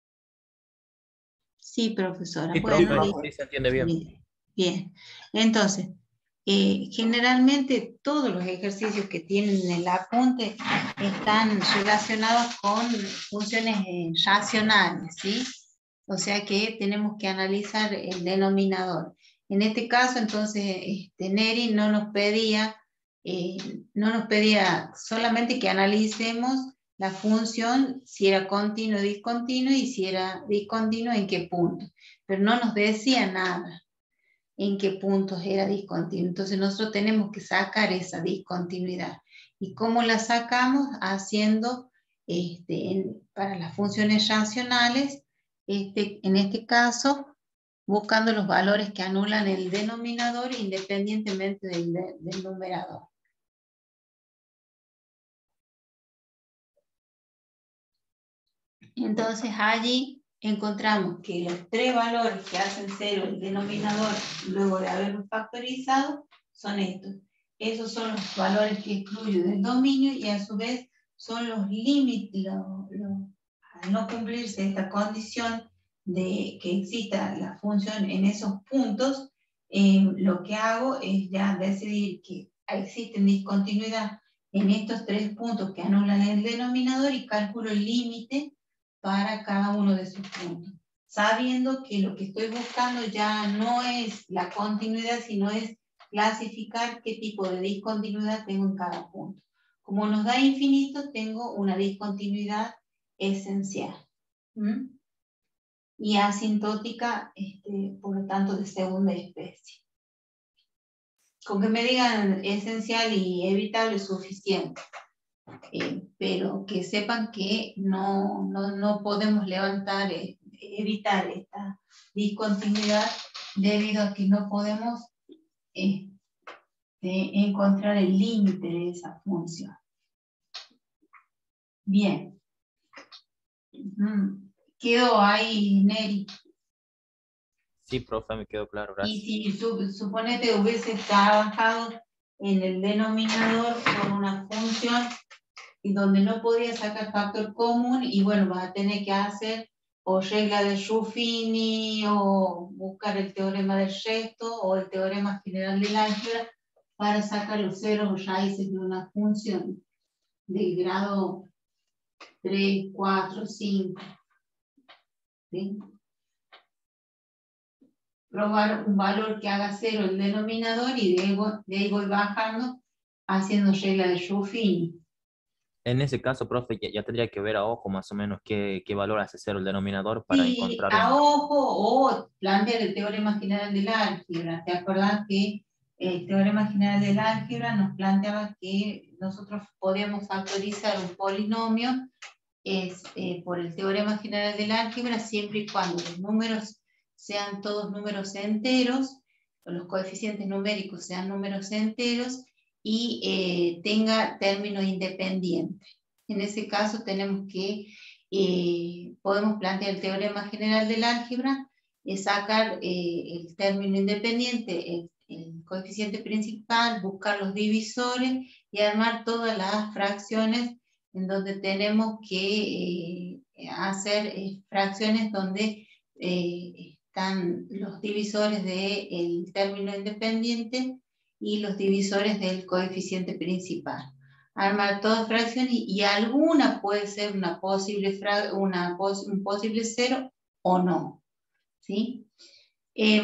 Sí, profesora. Sí, Bueno, profe, listo. sí se entiende bien. Bien. Bien. Entonces, eh, generalmente todos los ejercicios que tienen en el apunte están relacionados con funciones eh, racionales, ¿sí? O sea que tenemos que analizar el denominador. En este caso, entonces, este, Neri no nos pedía, eh, no nos pedía solamente que analicemos la función, si era continuo o discontinuo, y si era discontinuo, en qué punto. Pero no nos decía nada en qué puntos era discontinuo. Entonces nosotros tenemos que sacar esa discontinuidad. ¿Y cómo la sacamos? Haciendo, este, en, para las funciones racionales, este, en este caso, buscando los valores que anulan el denominador independientemente del, del numerador. Entonces allí encontramos que los tres valores que hacen cero el denominador luego de haberlo factorizado son estos. Esos son los valores que excluyo del dominio y a su vez son los límites, lo, lo, al no cumplirse esta condición de que exista la función en esos puntos, eh, lo que hago es ya decidir que existe discontinuidad en estos tres puntos que anulan el denominador y calculo el límite para cada uno de sus puntos, sabiendo que lo que estoy buscando ya no es la continuidad, sino es clasificar qué tipo de discontinuidad tengo en cada punto. Como nos da infinito, tengo una discontinuidad esencial. ¿Mm? Y asintótica, este, por lo tanto, de segunda especie. Con que me digan esencial y evitable es suficiente. Eh, pero que sepan que no, no, no podemos levantar, eh, evitar esta discontinuidad debido a que no podemos eh, de encontrar el límite de esa función. Bien. Mm. ¿Quedó ahí, Neri? Sí, profe, me quedó claro, gracias. Y si su, suponete hubiese trabajado en el denominador con una función y donde no podía sacar factor común, y bueno, vas a tener que hacer o regla de Ruffini, o buscar el teorema del resto, o el teorema general del álgebra, para sacar los ceros o raíces de una función de grado tres, cuatro, cinco. ¿Sí? Probar un valor que haga cero el denominador y de ahí voy, de ahí voy bajando haciendo regla de Ruffini. En ese caso, profe, ya, ya tendría que ver a ojo más o menos qué, qué valor hace cero el denominador para Sí, encontrar a un... ojo o plantear el teorema general del álgebra. ¿Te acordás que el teorema general del álgebra nos planteaba que nosotros podíamos factorizar un polinomio es, eh, por el teorema general del álgebra siempre y cuando los números sean todos números enteros, o los coeficientes numéricos sean números enteros y eh, tenga término independiente. En ese caso tenemos que, eh, podemos plantear el teorema general del álgebra, es sacar eh, el término independiente, el, el coeficiente principal, buscar los divisores y armar todas las fracciones en donde tenemos que eh, hacer eh, fracciones donde eh, están los divisores del término independiente y los divisores del coeficiente principal. Armar todas fracciones y, y alguna puede ser una posible fra una pos un posible cero o no. ¿Sí? Eh,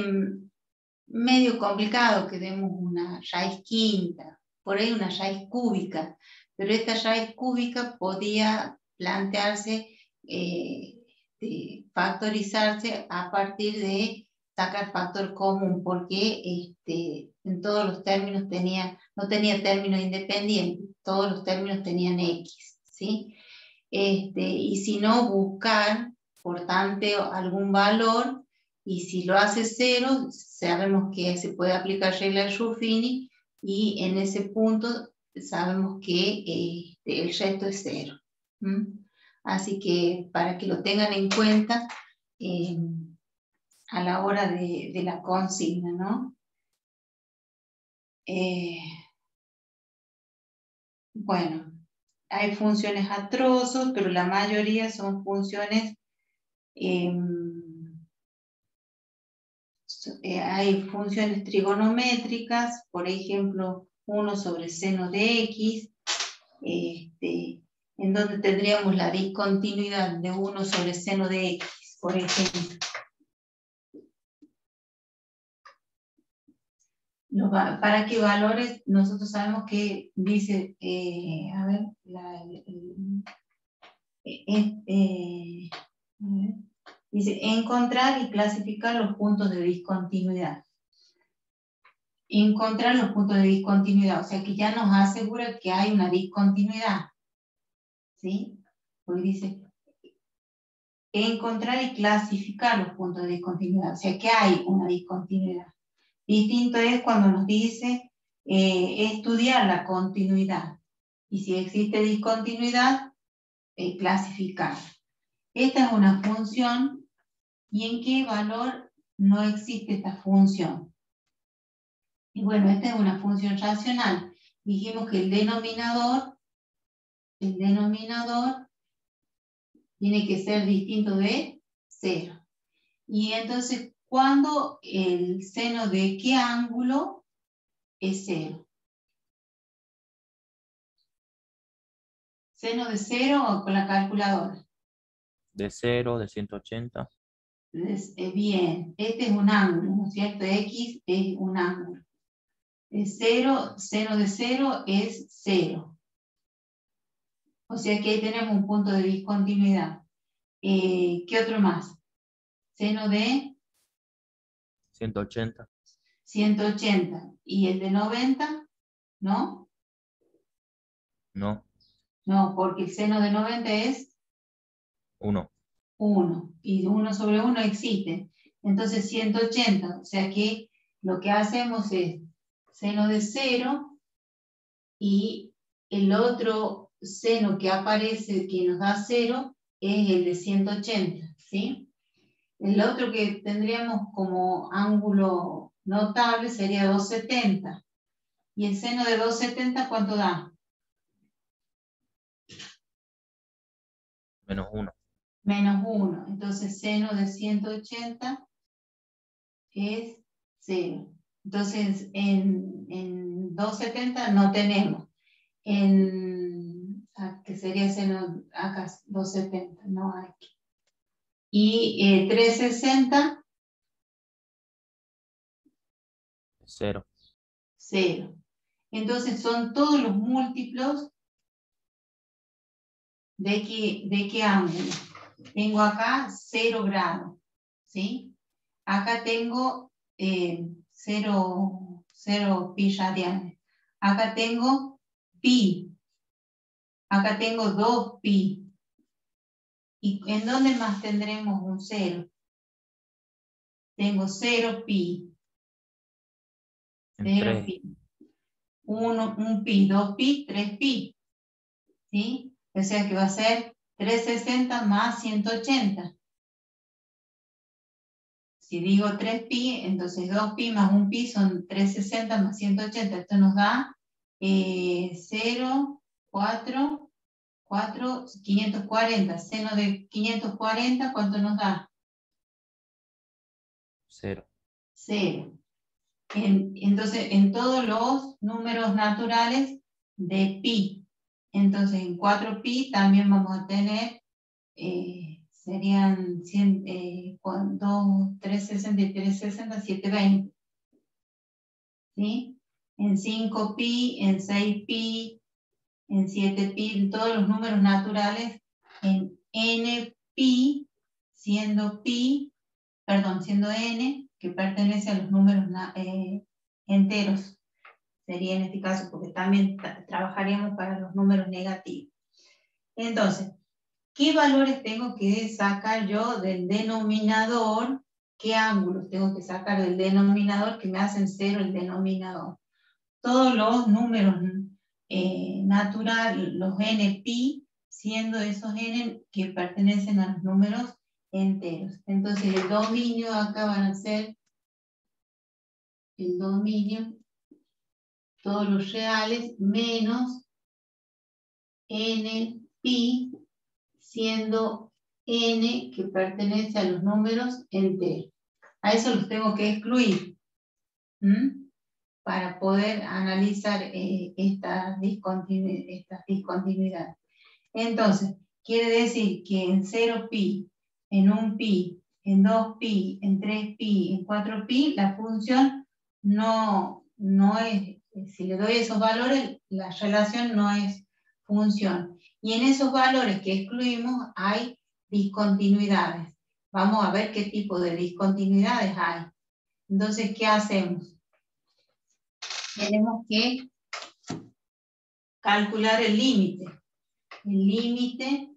medio complicado que demos una raíz quinta, por ahí una raíz cúbica, pero esta raíz cúbica podía plantearse, eh, de factorizarse a partir de sacar factor común, porque este, en todos los términos tenía, no tenía término independiente, todos los términos tenían X, ¿sí? Este, y si no, buscar, por tanto, algún valor, y si lo hace cero, sabemos que se puede aplicar regla de Ruffini, y en ese punto sabemos que eh, el resto es cero. ¿Mm? Así que para que lo tengan en cuenta eh, a la hora de, de la consigna, ¿no? Eh, bueno, hay funciones a trozos, pero la mayoría son funciones eh, eh, hay funciones trigonométricas, por ejemplo, uno sobre seno de X, este, en donde tendríamos la discontinuidad de uno sobre seno de X, por ejemplo. No, ¿para qué valores? Nosotros sabemos que dice, eh, a ver, la, el, el, eh, eh, a ver, dice encontrar y clasificar los puntos de discontinuidad. Encontrar los puntos de discontinuidad, o sea que ya nos asegura que hay una discontinuidad, ¿sí? Porque dice encontrar y clasificar los puntos de discontinuidad, o sea que hay una discontinuidad. Distinto es cuando nos dice eh, estudiar la continuidad. Y si existe discontinuidad, eh, clasificar. Esta es una función, ¿y en qué valor no existe esta función? Y bueno, esta es una función racional. Dijimos que el denominador, el denominador tiene que ser distinto de cero. Y entonces, ¿cuándo el seno de qué ángulo es cero? ¿Seno de cero o con la calculadora? De cero, de ciento ochenta. Es, eh, bien, este es un ángulo, ¿no es cierto? X es un ángulo. De cero, seno de cero es cero. O sea que ahí tenemos un punto de discontinuidad. Eh, ¿Qué otro más? Seno de ciento ochenta. ciento ochenta. ¿Y el de noventa? ¿No? No. No, porque el seno de noventa es uno. uno. Y uno sobre uno existe. Entonces ciento ochenta. O sea que lo que hacemos es seno de cero y el otro seno que aparece que nos da cero es el de ciento ochenta, ¿sí? El otro que tendríamos como ángulo notable sería doscientos setenta. ¿Y el seno de doscientos setenta cuánto da? Menos uno. Menos uno. Entonces seno de ciento ochenta es cero. Entonces en, en doscientos setenta no tenemos. En, que sería seno acá doscientos setenta, no hay. Y eh, trescientos sesenta, Cero. cero. Entonces son todos los múltiplos de qué, de qué ángulo. Tengo acá cero grados, ¿sí? Acá tengo eh, cero, cero pi radianes. Acá tengo pi. Acá tengo dos pi. ¿Y en dónde más tendremos un cero? Tengo cero pi. En cero tres. pi. uno, un pi, dos pi, tres pi. ¿Sí? O sea que va a ser trescientos sesenta más ciento ochenta. Si digo tres pi, entonces dos pi más un pi son trescientos sesenta más ciento ochenta. Esto nos da eh, cero, cuatro, cuatro, quinientos cuarenta. Seno de quinientos cuarenta, ¿cuánto nos da? Cero. Cero. En, entonces, en todos los números naturales de pi. Entonces, en cuatro pi también vamos a tener, eh, serían cien, eh, dos, trescientos sesenta y trescientos sesenta, setecientos veinte. ¿Sí? En cinco pi, en seis pi, en siete pi, en todos los números naturales, en n pi, siendo pi, perdón, siendo n, que pertenece a los números eh, enteros. Sería en este caso, porque también tra trabajaríamos para los números negativos. Entonces, ¿qué valores tengo que sacar yo del denominador? ¿Qué ángulos tengo que sacar del denominador que me hacen cero el denominador? Todos los números eh, naturales, los n pi, siendo esos n que pertenecen a los números enteros. Entonces el dominio acá van a ser el dominio, todos los reales, menos n pi, siendo n que pertenece a los números enteros. A eso los tengo que excluir. ¿Mm? Para poder analizar eh, estas discontinu esta discontinuidades. Entonces, quiere decir que en cero pi, en un pi, en dos pi, en tres pi, en cuatro pi, la función no, no es, si le doy esos valores, la relación no es función. Y en esos valores que excluimos hay discontinuidades. Vamos a ver qué tipo de discontinuidades hay. Entonces, ¿qué hacemos? Tenemos que calcular el límite. El límite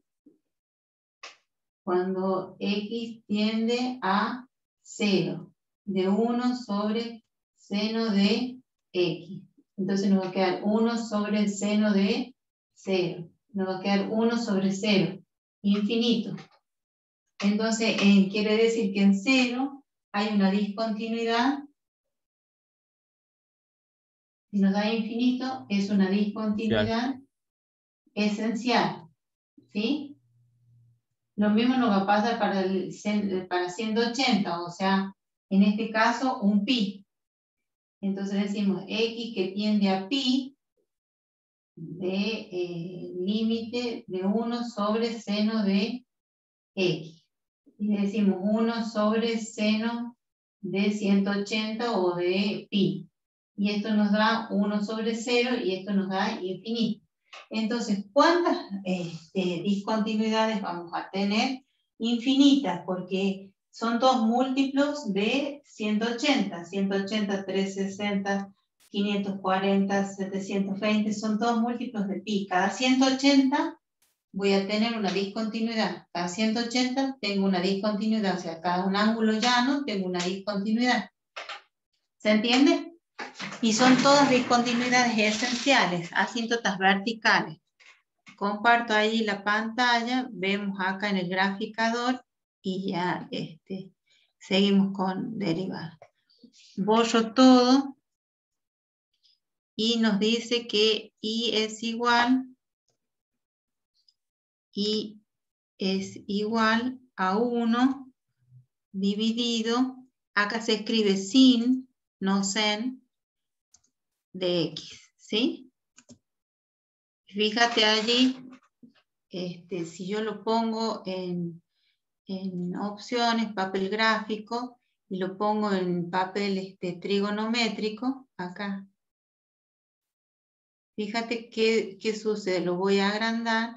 cuando x tiende a cero, de uno sobre seno de x. Entonces nos va a quedar uno sobre el seno de cero. Nos va a quedar uno sobre cero, infinito. Entonces eh, quiere decir que en cero hay una discontinuidad. Si nos da infinito, es una discontinuidad esencial. ¿Sí? Lo mismo nos va a pasar para, el, para ciento ochenta, o sea, en este caso, un pi. Entonces decimos x que tiende a pi de eh, límite de uno sobre seno de x. Y decimos uno sobre seno de ciento ochenta o de pi. Y esto nos da uno sobre cero y esto nos da infinito. Entonces, ¿cuántas este, discontinuidades vamos a tener? Infinitas, porque son todos múltiplos de ciento ochenta. ciento ochenta, trescientos sesenta, quinientos cuarenta, setecientos veinte, son todos múltiplos de pi. Cada ciento ochenta voy a tener una discontinuidad. Cada ciento ochenta tengo una discontinuidad. O sea, cada un ángulo llano tengo una discontinuidad. ¿Se entiende? Y son todas discontinuidades esenciales, asíntotas verticales. Comparto ahí la pantalla, vemos acá en el graficador y ya este, seguimos con derivadas. Borro todo y nos dice que y es igual, y es igual a uno dividido, acá se escribe sin, no sen, de x, ¿sí? Fíjate allí, este, si yo lo pongo en, en opciones, papel gráfico, y lo pongo en papel este, trigonométrico, acá. Fíjate qué, qué sucede, lo voy a agrandar.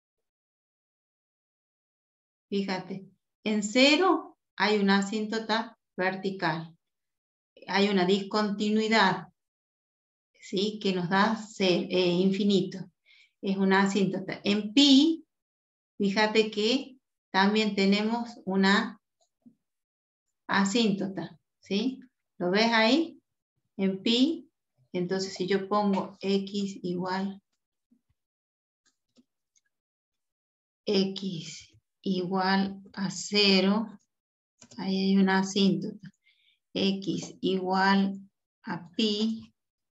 Fíjate, en cero hay una asíntota vertical. Hay una discontinuidad, ¿sí? Que nos da cero, eh, infinito. Es una asíntota. En pi, fíjate que también tenemos una asíntota, ¿sí? ¿Lo ves ahí? En pi, entonces si yo pongo x igual x igual a cero, ahí hay una asíntota. X igual a pi,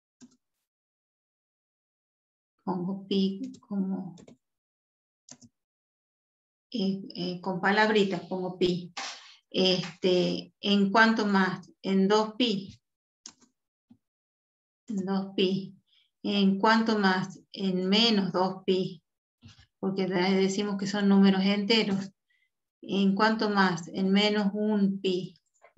pongo pi como eh, eh, con palabritas, pongo pi. Este, ¿en cuánto más? En dos pi. En dos pi. ¿En cuánto más? En menos dos pi. Porque decimos que son números enteros. ¿En cuánto más? En menos un pi.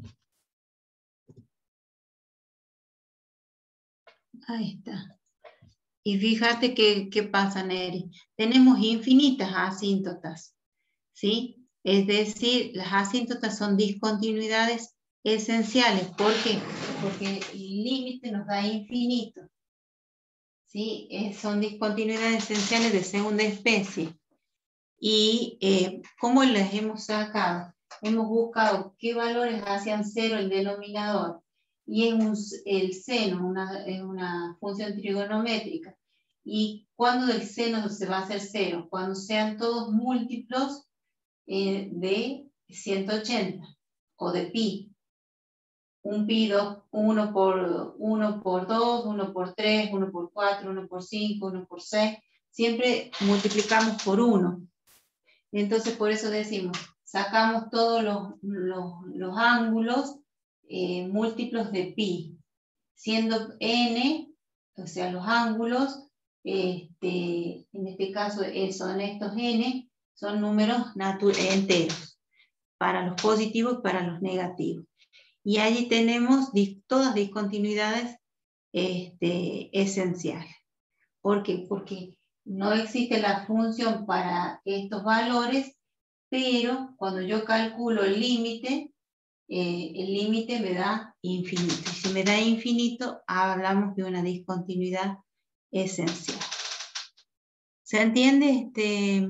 Ahí está. Y fíjate qué, qué pasa, Neri. Tenemos infinitas asíntotas, ¿sí? Es decir, las asíntotas son discontinuidades esenciales. ¿Por qué? Porque el límite nos da infinito. ¿Sí? Eh, son discontinuidades esenciales de segunda especie. Y eh, ¿cómo las hemos sacado? Hemos buscado qué valores hacían cero el denominador. Y es un, el seno, una, es una función trigonométrica. ¿Y cuándo el seno se va a hacer cero? Cuando sean todos múltiplos eh, de ciento ochenta o de pi. Un pi, dos, uno por uno por dos, uno por tres, uno por cuatro, uno por cinco, uno por seis. Siempre multiplicamos por uno. Entonces por eso decimos, sacamos todos los, los, los ángulos eh, múltiplos de pi, siendo n, o sea, los ángulos, este, en este caso son estos n, son números enteros, para los positivos y para los negativos. Y allí tenemos todas discontinuidades este, esenciales. ¿Por qué? Porque no existe la función para estos valores, pero cuando yo calculo el límite, eh, el límite me da infinito. Y si me da infinito, hablamos de una discontinuidad esencial. ¿Se entiende, este,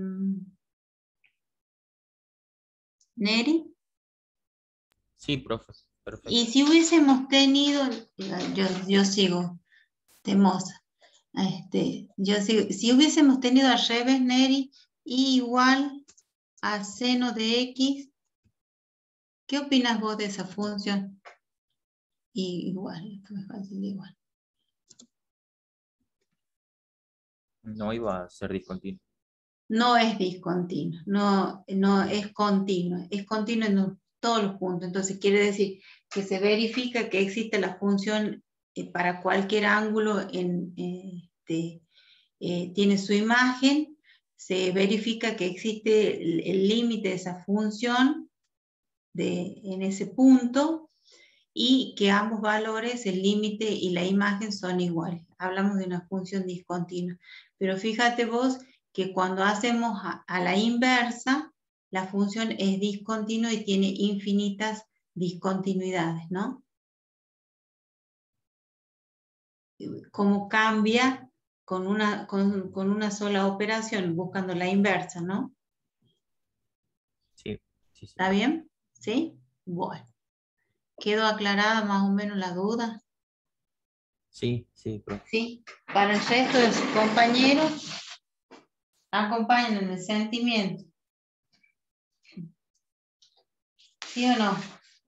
Neri? Sí, profe. Perfecto. Y si hubiésemos tenido, yo, yo sigo, temosa, este, yo sigo, si hubiésemos tenido al revés, Neri, y igual a seno de x, ¿qué opinas vos de esa función? Y igual, es fácil de igual. No iba a ser discontinuo. No es discontinuo, no, no es continuo, es continuo en todos los puntos. Entonces quiere decir que se verifica que existe la función eh, para cualquier ángulo, en, este, eh, tiene su imagen, se verifica que existe el límite de esa función de, en ese punto, y que ambos valores, el límite y la imagen, son iguales. Hablamos de una función discontinua. Pero fíjate vos que cuando hacemos a, a la inversa, la función es discontinua y tiene infinitas discontinuidades, ¿no? Cómo cambia con una, con, con una sola operación, buscando la inversa, ¿no? Sí, sí, sí. ¿Está bien? ¿Sí? Bueno. ¿Quedó aclarada más o menos la duda? Sí, sí, profe. Sí. Para el resto de sus compañeros, acompañen en el sentimiento. ¿Sí o no?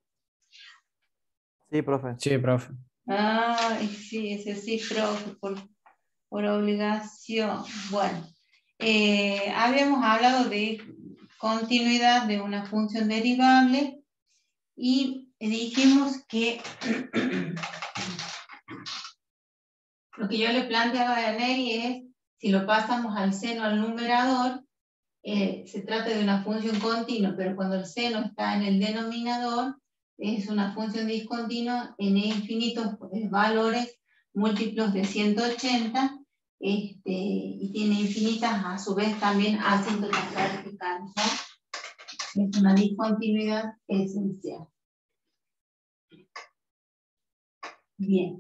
Sí, profe. Sí, profe. Ay, sí, ese sí, profe, por, por obligación. Bueno, eh, habíamos hablado de continuidad de una función derivable y dijimos que lo que yo le planteaba a Neri es, si lo pasamos al seno al numerador, eh, se trata de una función continua, pero cuando el seno está en el denominador, es una función discontinua en infinitos valores múltiplos de ciento ochenta, este, y tiene infinitas a su vez también asíntotas verticales, ¿no? Es una discontinuidad esencial. Bien.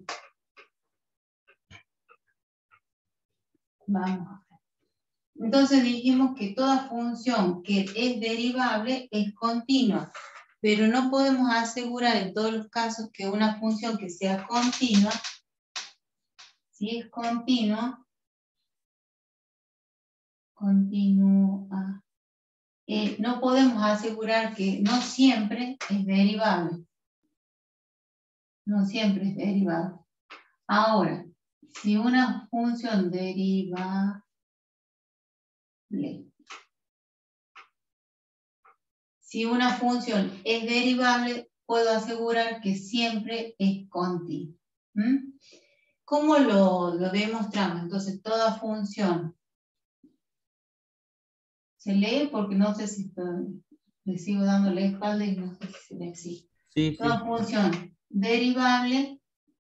Vamos a ver. Entonces dijimos que toda función que es derivable es continua, pero no podemos asegurar en todos los casos que una función que sea continua, si es continua, continua, eh, no podemos asegurar que no siempre es derivable. No siempre es derivable. Ahora, si una función derivable, si una función es derivable, puedo asegurar que siempre es continua. ¿Mm? ¿Cómo lo, lo demostramos? Entonces, toda función se lee, porque no sé si estoy, le sigo dando la espalda y no sé si se le exige. Sí, Toda sí. función derivable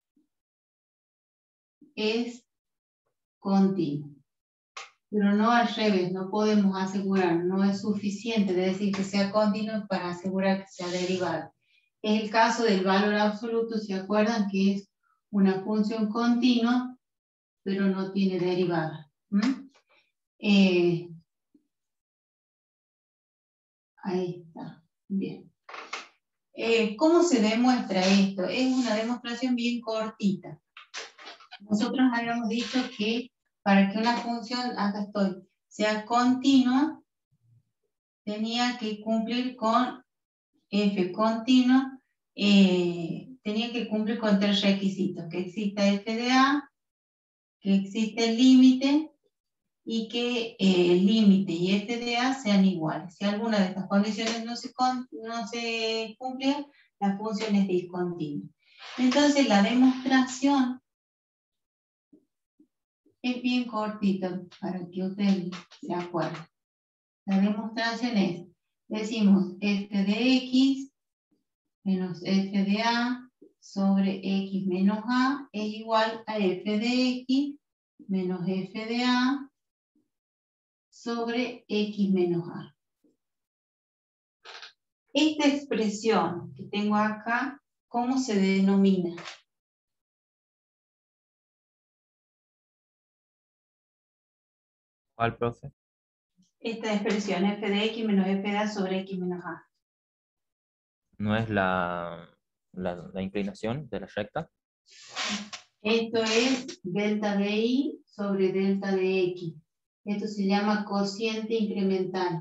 es continua. Pero no al revés, no podemos asegurar, no es suficiente de decir que sea continuo para asegurar que sea derivable. Es el caso del valor absoluto, ¿se acuerdan? Que es una función continua, pero no tiene derivada. ¿Mm? Eh, ahí está, bien. Eh, ¿Cómo se demuestra esto? Es una demostración bien cortita. Nosotros habíamos dicho que para que una función, acá estoy, sea continua, tenía que cumplir con f continua, eh, tenía que cumplir con tres requisitos: que exista f de a, que existe el límite y que eh, el límite y f de a sean iguales. Si alguna de estas condiciones no se, con, no se cumple, la función es discontinua. Entonces la demostración es bien cortita para que ustedes se acuerden. La demostración es, decimos f de x menos f de a sobre x menos a es igual a f de x menos f de a sobre x menos a. Esta expresión que tengo acá, ¿cómo se denomina? ¿Cuál, profe? Esta expresión f de x menos f de a sobre x menos a. ¿No es la, la, la inclinación de la recta? Esto es delta de y sobre delta de x. Esto se llama cociente incremental.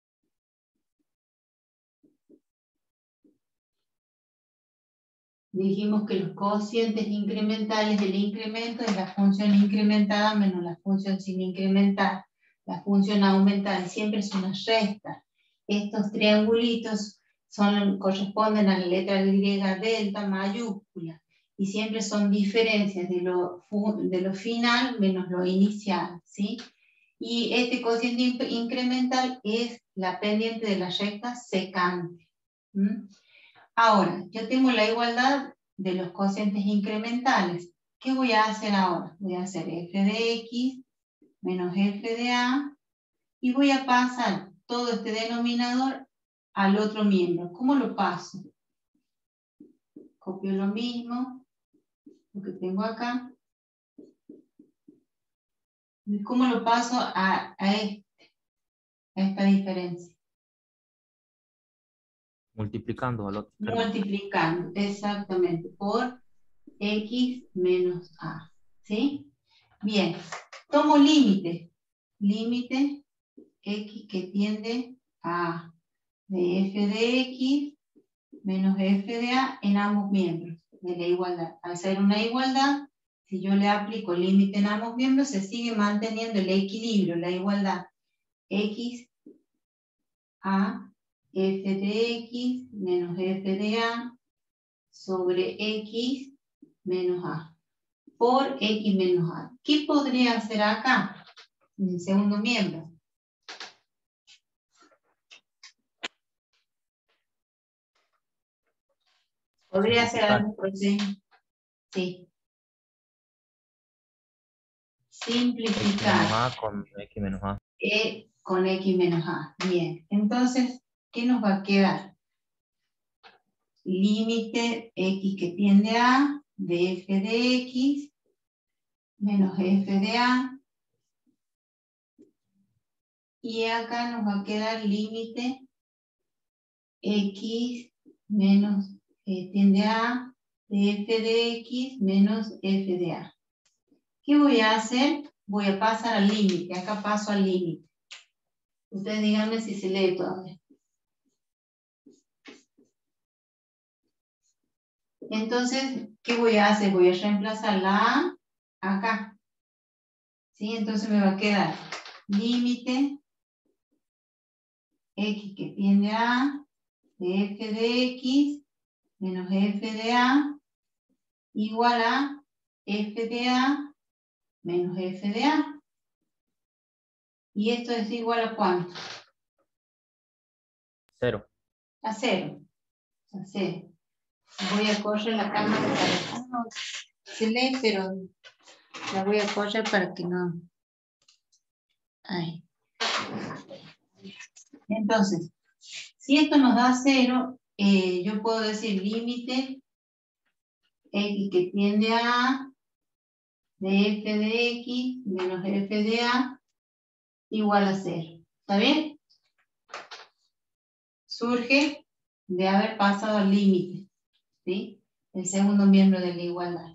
Dijimos que los cocientes incrementales del incremento es la función incrementada menos la función sin incrementar. La función aumentada siempre es una resta. Estos triangulitos son, corresponden a la letra griega delta mayúscula y siempre son diferencias de lo, de lo final menos lo inicial, ¿sí? Y este cociente incremental es la pendiente de la recta secante. ¿Mm? Ahora, yo tengo la igualdad de los cocientes incrementales. ¿Qué voy a hacer ahora? Voy a hacer f de x menos f de a y voy a pasar todo este denominador al otro miembro. ¿Cómo lo paso? Copio lo mismo, lo que tengo acá. ¿Cómo lo paso a, a, este, a esta diferencia? Multiplicando al otro término. Multiplicando, exactamente, por x menos a. ¿Sí? Bien, tomo límite. Límite x que tiende a de f de x menos f de a en ambos miembros de la igualdad. Al ser una igualdad, si yo le aplico límite en ambos miembros, se sigue manteniendo el equilibrio, la igualdad x a f de x menos f de a sobre x menos a por x menos a. ¿Qué podría hacer acá en el segundo miembro? Podría ser algo proceso. Sí. Simplificar. X menos A con X menos A. E con X menos A. Bien. Entonces, ¿qué nos va a quedar? Límite X que tiende a de f de X menos f de A. Y acá nos va a quedar límite X menos eh, tiende a de f de X menos f de A. ¿Qué voy a hacer? Voy a pasar al límite. Acá paso al límite. Ustedes díganme si se lee todavía. Entonces, ¿qué voy a hacer? Voy a reemplazar la A acá. ¿Sí? Entonces me va a quedar límite X que tiende a A de f de X menos f de A igual a f de A menos f de A. ¿Y esto es igual a cuánto? Cero. A cero. A cero. Voy a correr la cámara para que no se lee, pero la voy a correr para que no. Ahí. Entonces, si esto nos da cero, eh, yo puedo decir límite X que tiende a A de f de X menos f de A igual a cero. ¿Está bien? Surge de haber pasado al límite, ¿sí? El segundo miembro de la igualdad.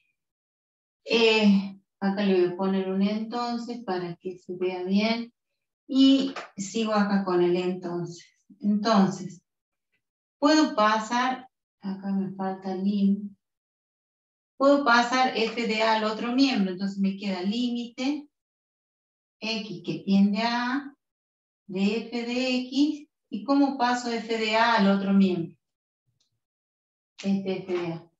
Eh, acá le voy a poner un entonces para que se vea bien. Y sigo acá con el entonces. Entonces, puedo pasar, acá me falta lim, puedo pasar f de a al otro miembro, entonces me queda límite X que tiende a A, de f de X, ¿y cómo paso f de A al otro miembro? Este f de A.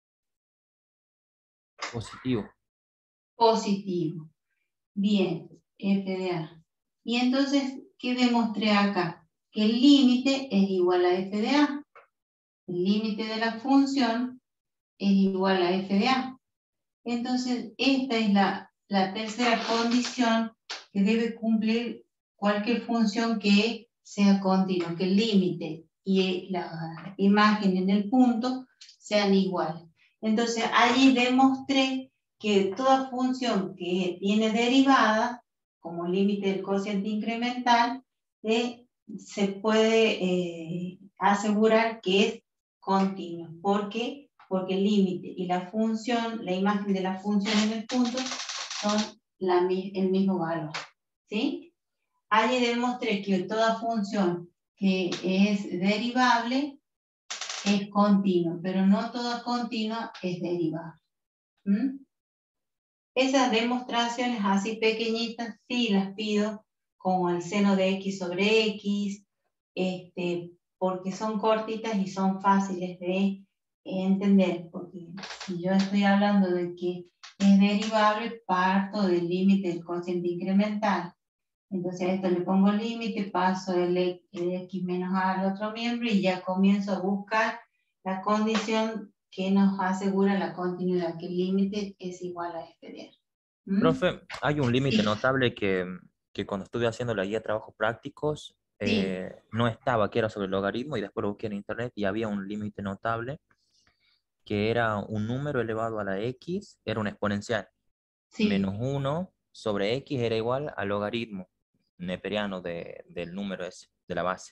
Positivo. Positivo. Bien, f de A. Y entonces, ¿qué demostré acá? Que el límite es igual a f de A. El límite de la función es igual a f de A. Entonces, esta es la, la tercera condición que debe cumplir cualquier función que sea continua, que el límite y la imagen en el punto sean iguales. Entonces, allí demostré que toda función que tiene derivada, como límite del cociente incremental, eh, se puede eh, asegurar que es continua. ¿Por qué? Porque el límite y la función, la imagen de la función en el punto, son la, el mismo valor. ¿Sí? Allí demostré que toda función que es derivable es continua, pero no toda continua es derivable. ¿Mm? Esas demostraciones así pequeñitas sí las pido, como el seno de X sobre X, este, porque son cortitas y son fáciles de entender, porque si yo estoy hablando de que es derivable, parto del límite del cociente incremental. Entonces a esto le pongo límite, paso el, el X menos A al otro miembro y ya comienzo a buscar la condición que nos asegura la continuidad, que el límite es igual a f de A. ¿Mm? Profe, hay un límite Sí. notable que, que cuando estuve haciendo la guía de trabajos prácticos eh, Sí. no estaba, que era sobre el logaritmo, y después lo busqué en internet y había un límite notable que era un número elevado a la X, era un exponencial, Sí. menos uno sobre X era igual al logaritmo neperiano de, del número ese, de la base.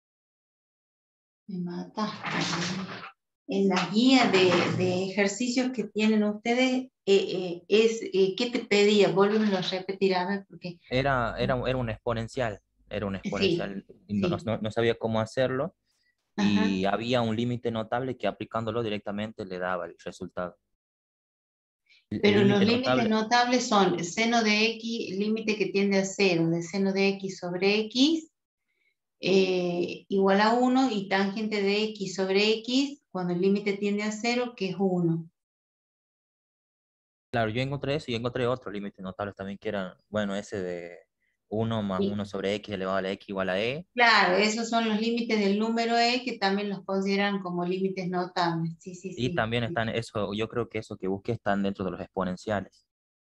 Me mataste. En la guía de, de ejercicios que tienen ustedes, eh, eh, es, eh, ¿qué te pedía? Vuélvemelo a repetir, a ver, porque... Era, era, era un exponencial, era un Sí, exponencial, y no, sí. no, no sabía cómo hacerlo, Ajá. y había un límite notable que aplicándolo directamente le daba el resultado. El el Pero los límite límites notable, notables son seno de X, límite que tiende a cero, de seno de X sobre X, eh, igual a uno, y tangente de X sobre X, cuando el límite tiende a cero, que es uno. claro, yo encontré eso y encontré otros límites notables también que eran, bueno, ese de uno más Y, uno sobre X elevado a la X igual a E, claro, esos son los límites del número E, que también los consideran como límites notables. Sí, sí, y sí. también están, eso, yo creo que eso que busqué están dentro de los exponenciales.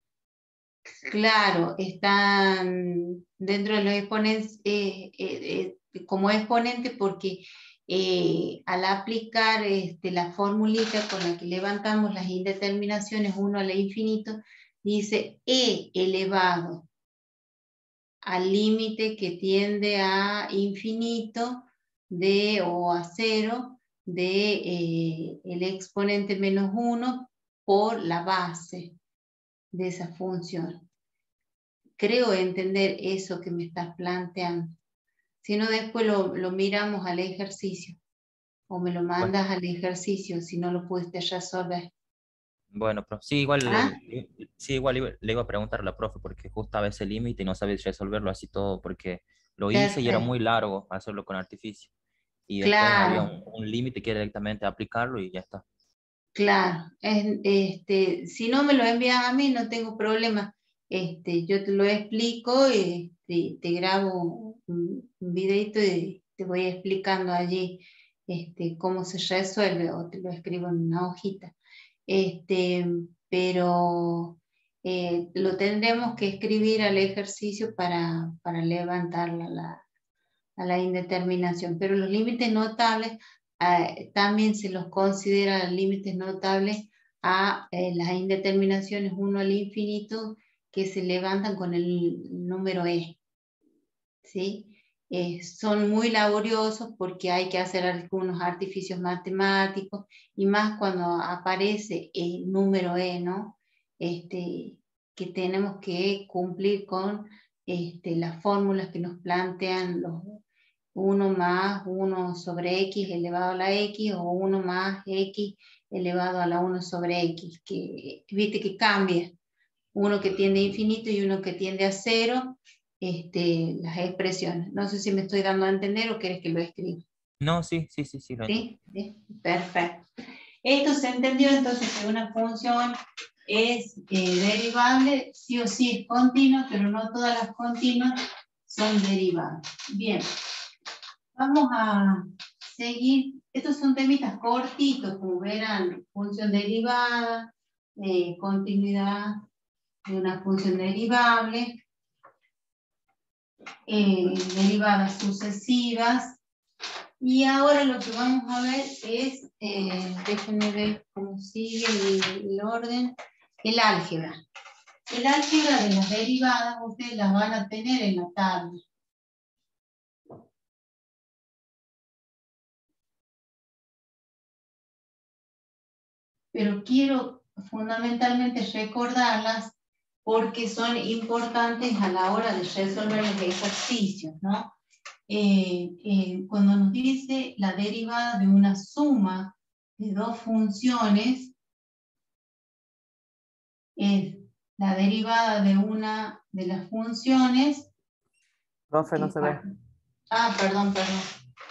Claro, están dentro de los exponentes eh, eh, eh, como exponente porque eh, al aplicar este, la formulita con la que levantamos las indeterminaciones uno al infinito, dice E elevado al límite que tiende a infinito de o a cero de eh, el exponente menos uno por la base de esa función. Creo entender eso que me estás planteando. Si no, después lo, lo miramos al ejercicio o me lo Bueno, mandas al ejercicio si no lo pudiste resolver. bueno, pero sí, igual, ¿Ah? sí, igual iba- le iba a preguntar a la profe porque justo a veces límite y no sabía resolverlo así todo porque lo hice y era Perfecto. muy largo hacerlo con artificio. Y después había Claro, un, un límite que era directamente aplicarlo y ya está. claro. Es- este, si no me lo envías a mí, no tengo problema. Este, yo te lo explico, este, te grabo un, un videito y te voy explicando allí este, cómo se resuelve o te lo escribo en una hojita. Este, pero eh, lo tendremos que escribir al ejercicio para, para levantarla a la, a la indeterminación. Pero los límites notables eh, también se los considera límites notables a eh, las indeterminaciones uno al infinito que se levantan con el número E. ¿Sí? Eh, son muy laboriosos porque hay que hacer algunos artificios matemáticos y más cuando aparece el número E, ¿no? Este, que tenemos que cumplir con este, las fórmulas que nos plantean los uno más uno sobre X elevado a la X o uno más X elevado a la uno sobre X, que viste que cambia uno que tiende a infinito y uno que tiende a cero, este, las expresiones. No sé si me estoy dando a entender o quieres que lo escriba. No, sí, sí, sí, sí, lo entiendo. ¿Sí? ¿Sí? Perfecto. Esto se entendió entonces que una función es eh, derivable, sí o sí es continua, pero no todas las continuas son derivadas. Bien, vamos a seguir. Estos son temitas cortitos, como verán, función derivada, eh, continuidad de una función derivable, eh, derivadas sucesivas. Y ahora lo que vamos a ver es, eh, déjenme ver cómo sigue el, el orden, el álgebra. El álgebra de las derivadas ustedes las van a tener en la tabla. Pero quiero fundamentalmente recordarlas porque son importantes a la hora de resolver los ejercicios, ¿no? Eh, eh, cuando nos dice la derivada de una suma de dos funciones, es la derivada de una de las funciones. Profe, no se ve. Ah, perdón, perdón.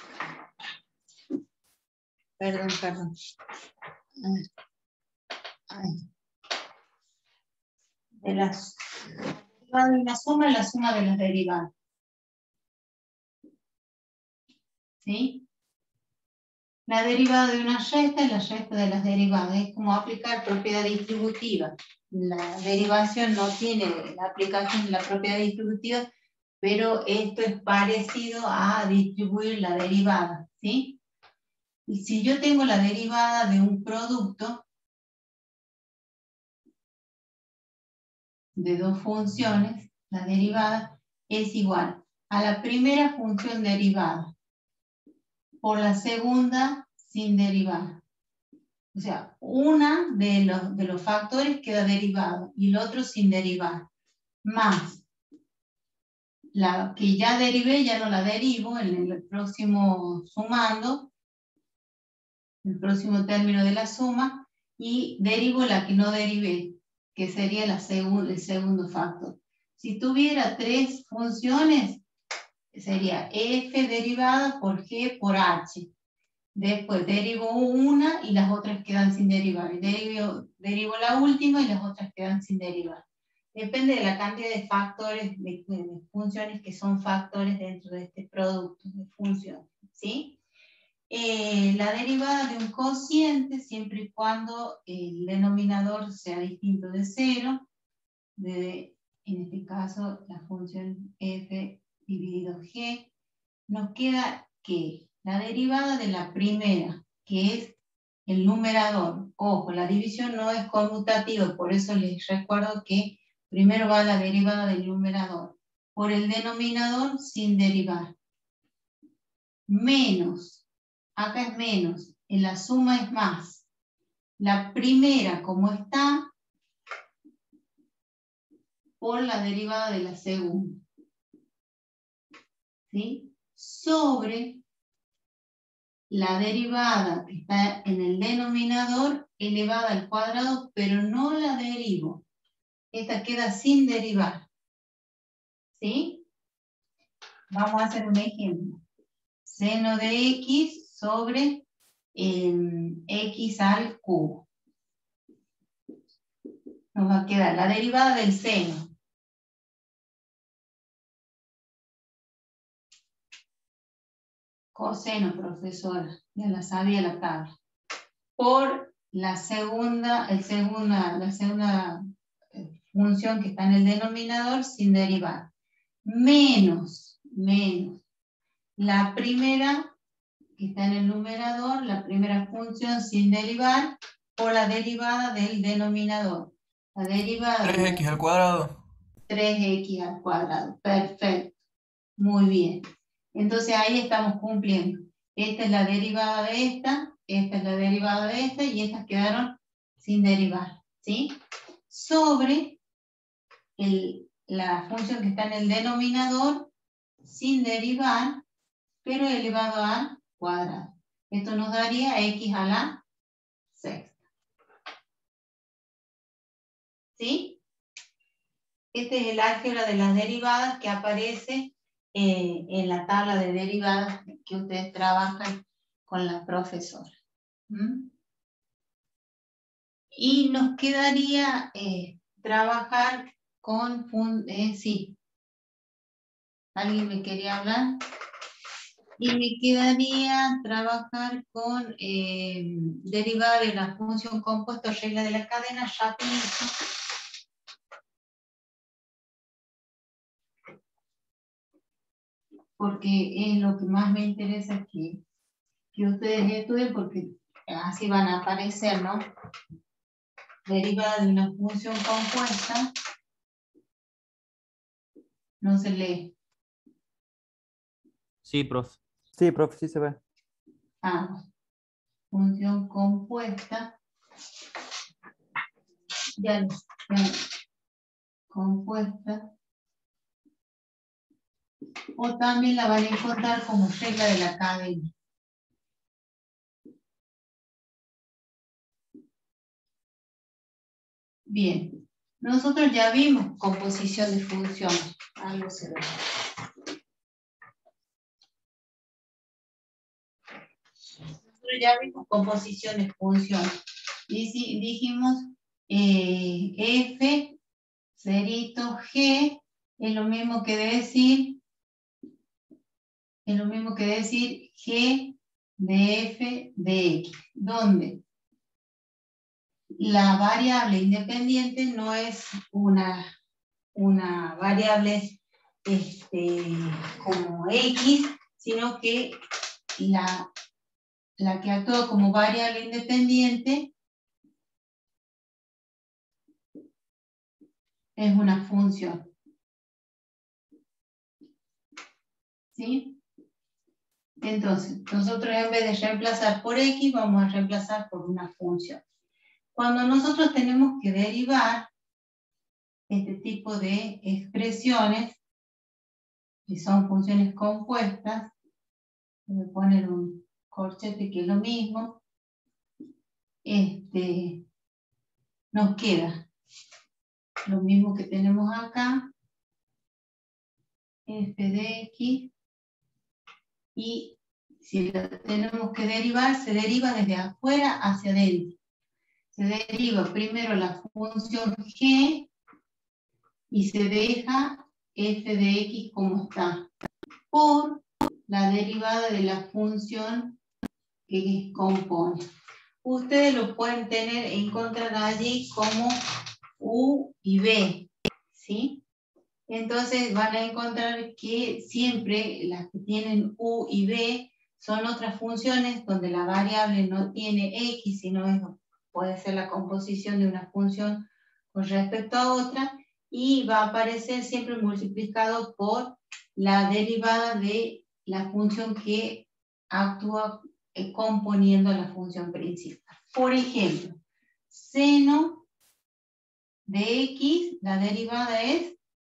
Perdón, perdón. Ay. De las derivada de una suma es la suma de las derivadas. ¿Sí? La derivada de una resta es la resta de las derivadas. Es como aplicar propiedad distributiva. La derivación no tiene la aplicación de la propiedad distributiva, pero esto es parecido a distribuir la derivada, ¿sí? Y si yo tengo la derivada de un producto de dos funciones, la derivada es igual a la primera función derivada por la segunda sin derivar. O sea, una de los, de los factores queda derivado y el otro sin derivar. Más la que ya derivé, ya no la derivo en el próximo sumando, el próximo término de la suma, y derivo la que no derivé, que sería la segun, el segundo factor. Si tuviera tres funciones, sería f derivada por g por h. Después derivo una y las otras quedan sin derivar. Y derivo, derivo la última y las otras quedan sin derivar. Depende de la cantidad de factores, de, de funciones que son factores dentro de este producto de funciones. ¿Sí? Eh, la derivada de un cociente, siempre y cuando el denominador sea distinto de cero, de, en este caso la función f dividido g, nos queda que la derivada de la primera, que es el numerador, ojo, la división no es conmutativa, por eso les recuerdo que primero va la derivada del numerador, por el denominador sin derivar, menos, acá es menos, en la suma es más, la primera como está, por la derivada de la segunda, ¿sí? Sobre la derivada que está en el denominador elevada al cuadrado, pero no la derivo. Esta queda sin derivar. ¿Sí? Vamos a hacer un ejemplo. Seno de x sobre eh, x al cubo. Nos va a quedar la derivada del seno. Coseno, profesora. Ya la sabía la tabla. Por la segunda, el segunda, la segunda función que está en el denominador sin derivar. Menos, menos. La primera que está en el numerador, la primera función sin derivar, por la derivada del denominador. La derivada tres de x al cuadrado. tres x al cuadrado. Perfecto. Muy bien. Entonces ahí estamos cumpliendo. Esta es la derivada de esta, esta es la derivada de esta, y estas quedaron sin derivar. ¿Sí? Sobre el, la función que está en el denominador, sin derivar, pero elevado al cuadrado. Esto nos daría x a la sexta. ¿Sí? Este es el álgebra de las derivadas que aparece eh, en la tabla de derivadas que ustedes trabajan con la profesora. ¿Mm? Y nos quedaría eh, trabajar con... Fun eh, sí. ¿Alguien me quería hablar? Y me quedaría trabajar con eh, derivada de la función compuesta o regla de la cadena rapidito. Porque es lo que más me interesa que, que ustedes estudien, porque así van a aparecer, ¿no? Derivada de una función compuesta. No se lee. Sí, profe. Sí, profe, sí se ve. Ah, función compuesta. Ya no, ya no. Compuesta. O también la van a encontrar como regla de la cadena. Bien, nosotros ya vimos composición de funciones. Algo se ve. Nosotros ya vimos composición de funciones. Y dijimos eh, F, cerito, G, es lo mismo que decir, es lo mismo que decir G de F de X. ¿Dónde? La variable independiente no es una, una variable este, como X, sino que la, la que actúa como variable independiente es una función. ¿Sí? Entonces, nosotros en vez de reemplazar por X, vamos a reemplazar por una función. Cuando nosotros tenemos que derivar este tipo de expresiones, que son funciones compuestas, voy a poner un corchete que es lo mismo, este, nos queda lo mismo que tenemos acá, f de x, y si la tenemos que derivar, se deriva desde afuera hacia adentro. Se deriva primero la función g y se deja f de x como está, por la derivada de la función que compone. Ustedes lo pueden tener, encontrar allí como u y b, ¿sí? Entonces van a encontrar que siempre las que tienen u y b son otras funciones donde la variable no tiene x, sino es, puede ser la composición de una función con respecto a otra, y va a aparecer siempre multiplicado por la derivada de la función que actúa eh, componiendo la función principal. Por ejemplo, seno de x, la derivada es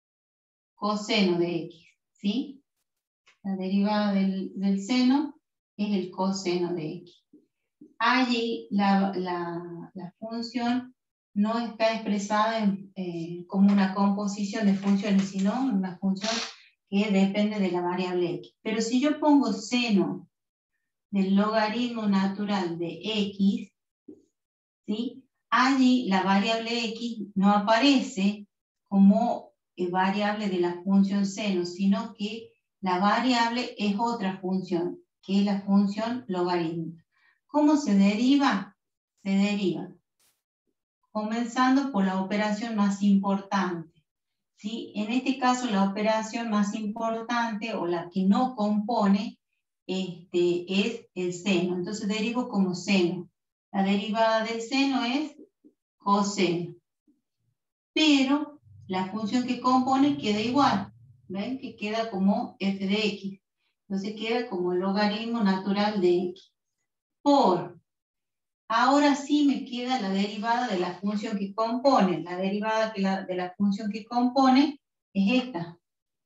coseno de x, ¿sí? La derivada del, del seno es el coseno de x. Allí la, la, la función no está expresada en, eh, como una composición de funciones, sino una función que depende de la variable x. Pero si yo pongo seno del logaritmo natural de x, ¿sí? Allí la variable x no aparece como variable de la función seno, sino que la variable es otra función, que es la función logaritmo. ¿Cómo se deriva? Se deriva comenzando por la operación más importante, ¿sí? En este caso la operación más importante o la que no compone este, es el seno. Entonces derivo como seno. La derivada del seno es coseno. Pero la función que compone queda igual. ¿Ven? Que queda como f de x. Entonces queda como el logaritmo natural de x. Por, ahora sí me queda la derivada de la función que compone. La derivada de la, de la función que compone es esta.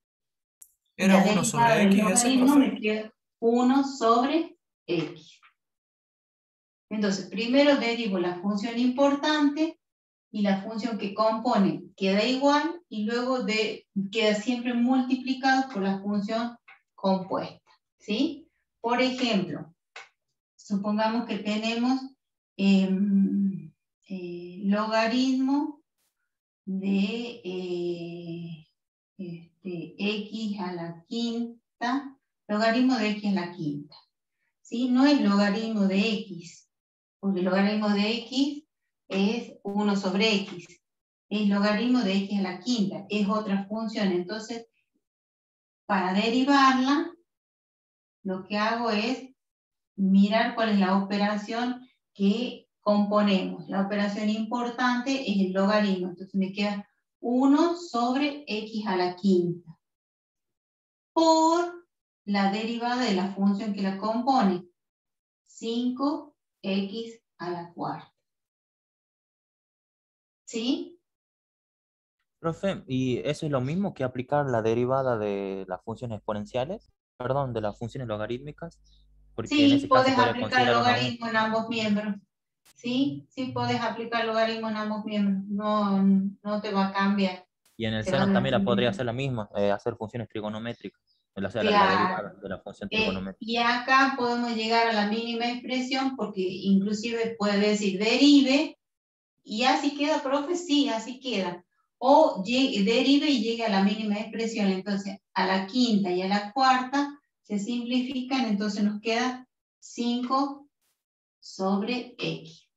¿Era La uno sobre derivada del X ese, logaritmo profe? me queda uno sobre x. Entonces, primero derivo la función importante y la función que compone queda igual, y luego de, queda siempre multiplicado por la función compuesta, ¿sí? Por ejemplo, supongamos que tenemos eh, eh, logaritmo de eh, este, x a la quinta, logaritmo de x a la quinta, ¿sí? No es logaritmo de x, porque el logaritmo de x es uno sobre x, es logaritmo de x a la quinta, es otra función. Entonces, para derivarla, lo que hago es mirar cuál es la operación que componemos. La operación importante es el logaritmo, entonces me queda uno sobre x a la quinta por la derivada de la función que la compone, cinco x a la cuarta. ¿Sí? Profe, ¿y eso es lo mismo que aplicar la derivada de las funciones exponenciales? Perdón, de las funciones logarítmicas, porque en Sí, ese caso podés podría aplicar considerar una a una. logaritmo en ambos miembros. Sí, sí podés aplicar logaritmo en ambos miembros. No, no te va a cambiar. Y en el Se va seno a también la podría simplificar. hacer la misma, eh, hacer funciones trigonométricas, o sea, la, la Claro. derivada de la función Eh, trigonométrica. y acá podemos llegar a la mínima expresión porque inclusive puede decir derive y así queda, profe, sí, así queda. O llegue, derive y llegue a la mínima expresión. Entonces, a la quinta y a la cuarta se simplifican, entonces nos queda cinco sobre x.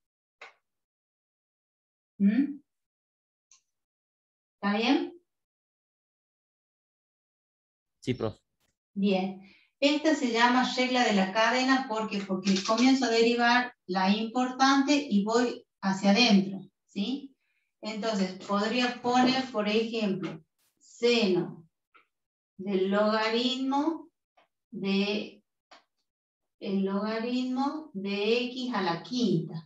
¿Mm? ¿Está bien? Sí, profe. Bien. Esta se llama regla de la cadena porque, porque comienzo a derivar la importante y voy hacia adentro, ¿sí? Entonces, podría poner, por ejemplo, seno del logaritmo de el logaritmo de x a la quinta,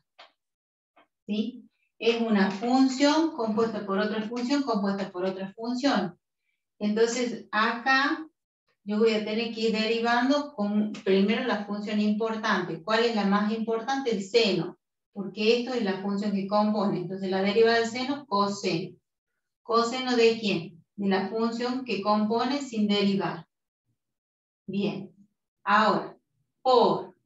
¿sí? Es una función compuesta por otra función compuesta por otra función. Entonces, acá yo voy a tener que ir derivando con primero la función importante. ¿Cuál es la más importante? El seno, porque esto es la función que compone. Entonces, la derivada del seno, coseno. ¿Coseno de quién? De la función que compone sin derivar. Bien. Ahora, por.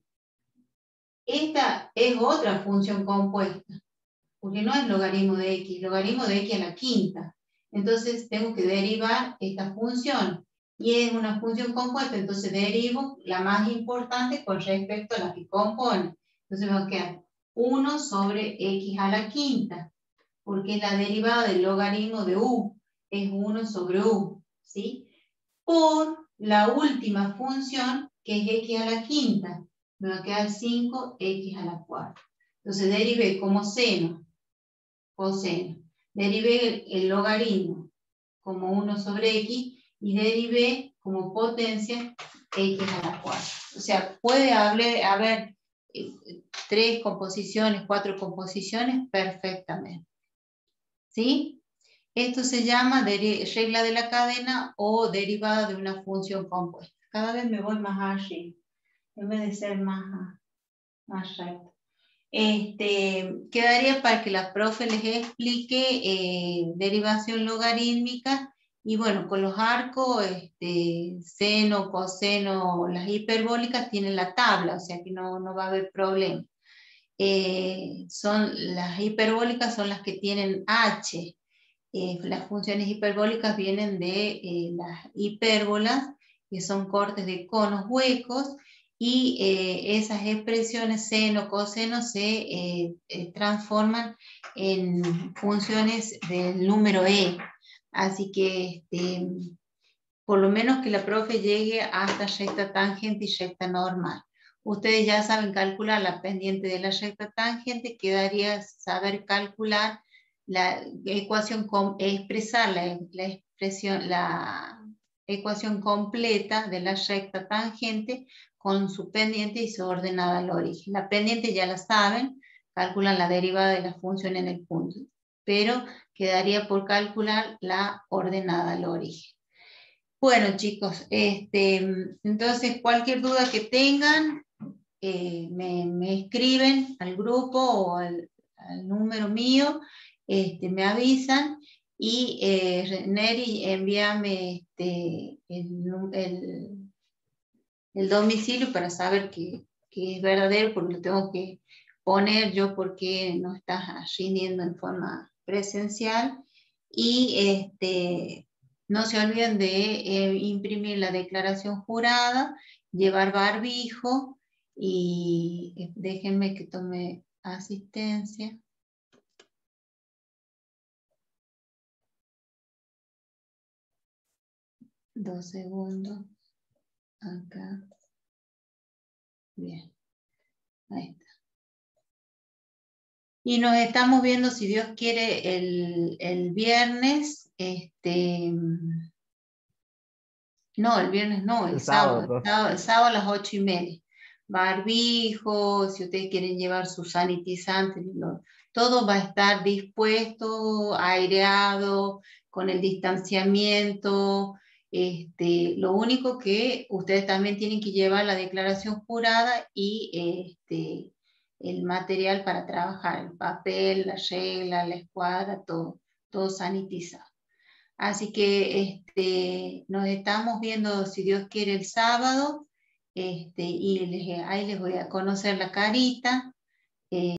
Esta es otra función compuesta, porque no es logaritmo de x, logaritmo de x a la quinta. Entonces, tengo que derivar esta función. Y es una función compuesta, entonces derivo la más importante con respecto a la que compone. Entonces me va a quedar uno sobre x a la quinta, porque es la derivada del logaritmo de u, es uno sobre u, ¿sí? Por la última función, que es x a la quinta, me va a quedar cinco x a la cuarta. Entonces derivé como seno, coseno, derivé el, el logaritmo como uno sobre x, y derivé como potencia x a la cuarta. O sea, puede haber, haber eh, tres composiciones, cuatro composiciones perfectamente. ¿Sí? Esto se llama regla de la cadena o derivada de una función compuesta. Cada vez me voy más arriba, en vez de ser más, más recto. Este, quedaría para que la profe les explique eh, derivación logarítmica y bueno, con los arcos, este, seno, coseno, las hiperbólicas tienen la tabla, o sea que no, no va a haber problema. Eh, son, las hiperbólicas son las que tienen H, eh, las funciones hiperbólicas vienen de eh, las hipérbolas, que son cortes de conos huecos, y eh, esas expresiones seno, coseno se eh, eh, transforman en funciones del número e. Así que este, por lo menos que la profe llegue hasta recta tangente y recta normal. Ustedes ya saben calcular la pendiente de la recta tangente, quedaría saber calcular la ecuación, expresar la, la expresión, la ecuación completa de la recta tangente con su pendiente y su ordenada al origen. La pendiente ya la saben, calculan la derivada de la función en el punto, pero quedaría por calcular la ordenada al origen. Bueno, chicos, este, entonces cualquier duda que tengan, eh, me, me escriben al grupo o al, al número mío este, me avisan y eh, Neri, envíame este, el, el, el domicilio para saber que, que es verdadero, porque lo tengo que poner yo porque no estás rindiendo en forma presencial. Y este, no se olviden de eh, imprimir la declaración jurada, llevar barbijo y eh, déjenme que tome asistencia. Dos segundos. Acá. Bien. Ahí está. Y nos estamos viendo, si Dios quiere, el, el viernes. Este, no, el viernes no, el, El sábado. sábado, El sábado, el sábado a las ocho y media. Barbijo, si ustedes quieren llevar sus sanitizantes, no, todo va a estar dispuesto, aireado, con el distanciamiento. Este, lo único que ustedes también tienen que llevar la declaración jurada y este, el material para trabajar, el papel, la regla, la escuadra, todo, todo sanitizado. Así que este, nos estamos viendo, si Dios quiere, el sábado, este, y les, ahí les voy a conocer la carita.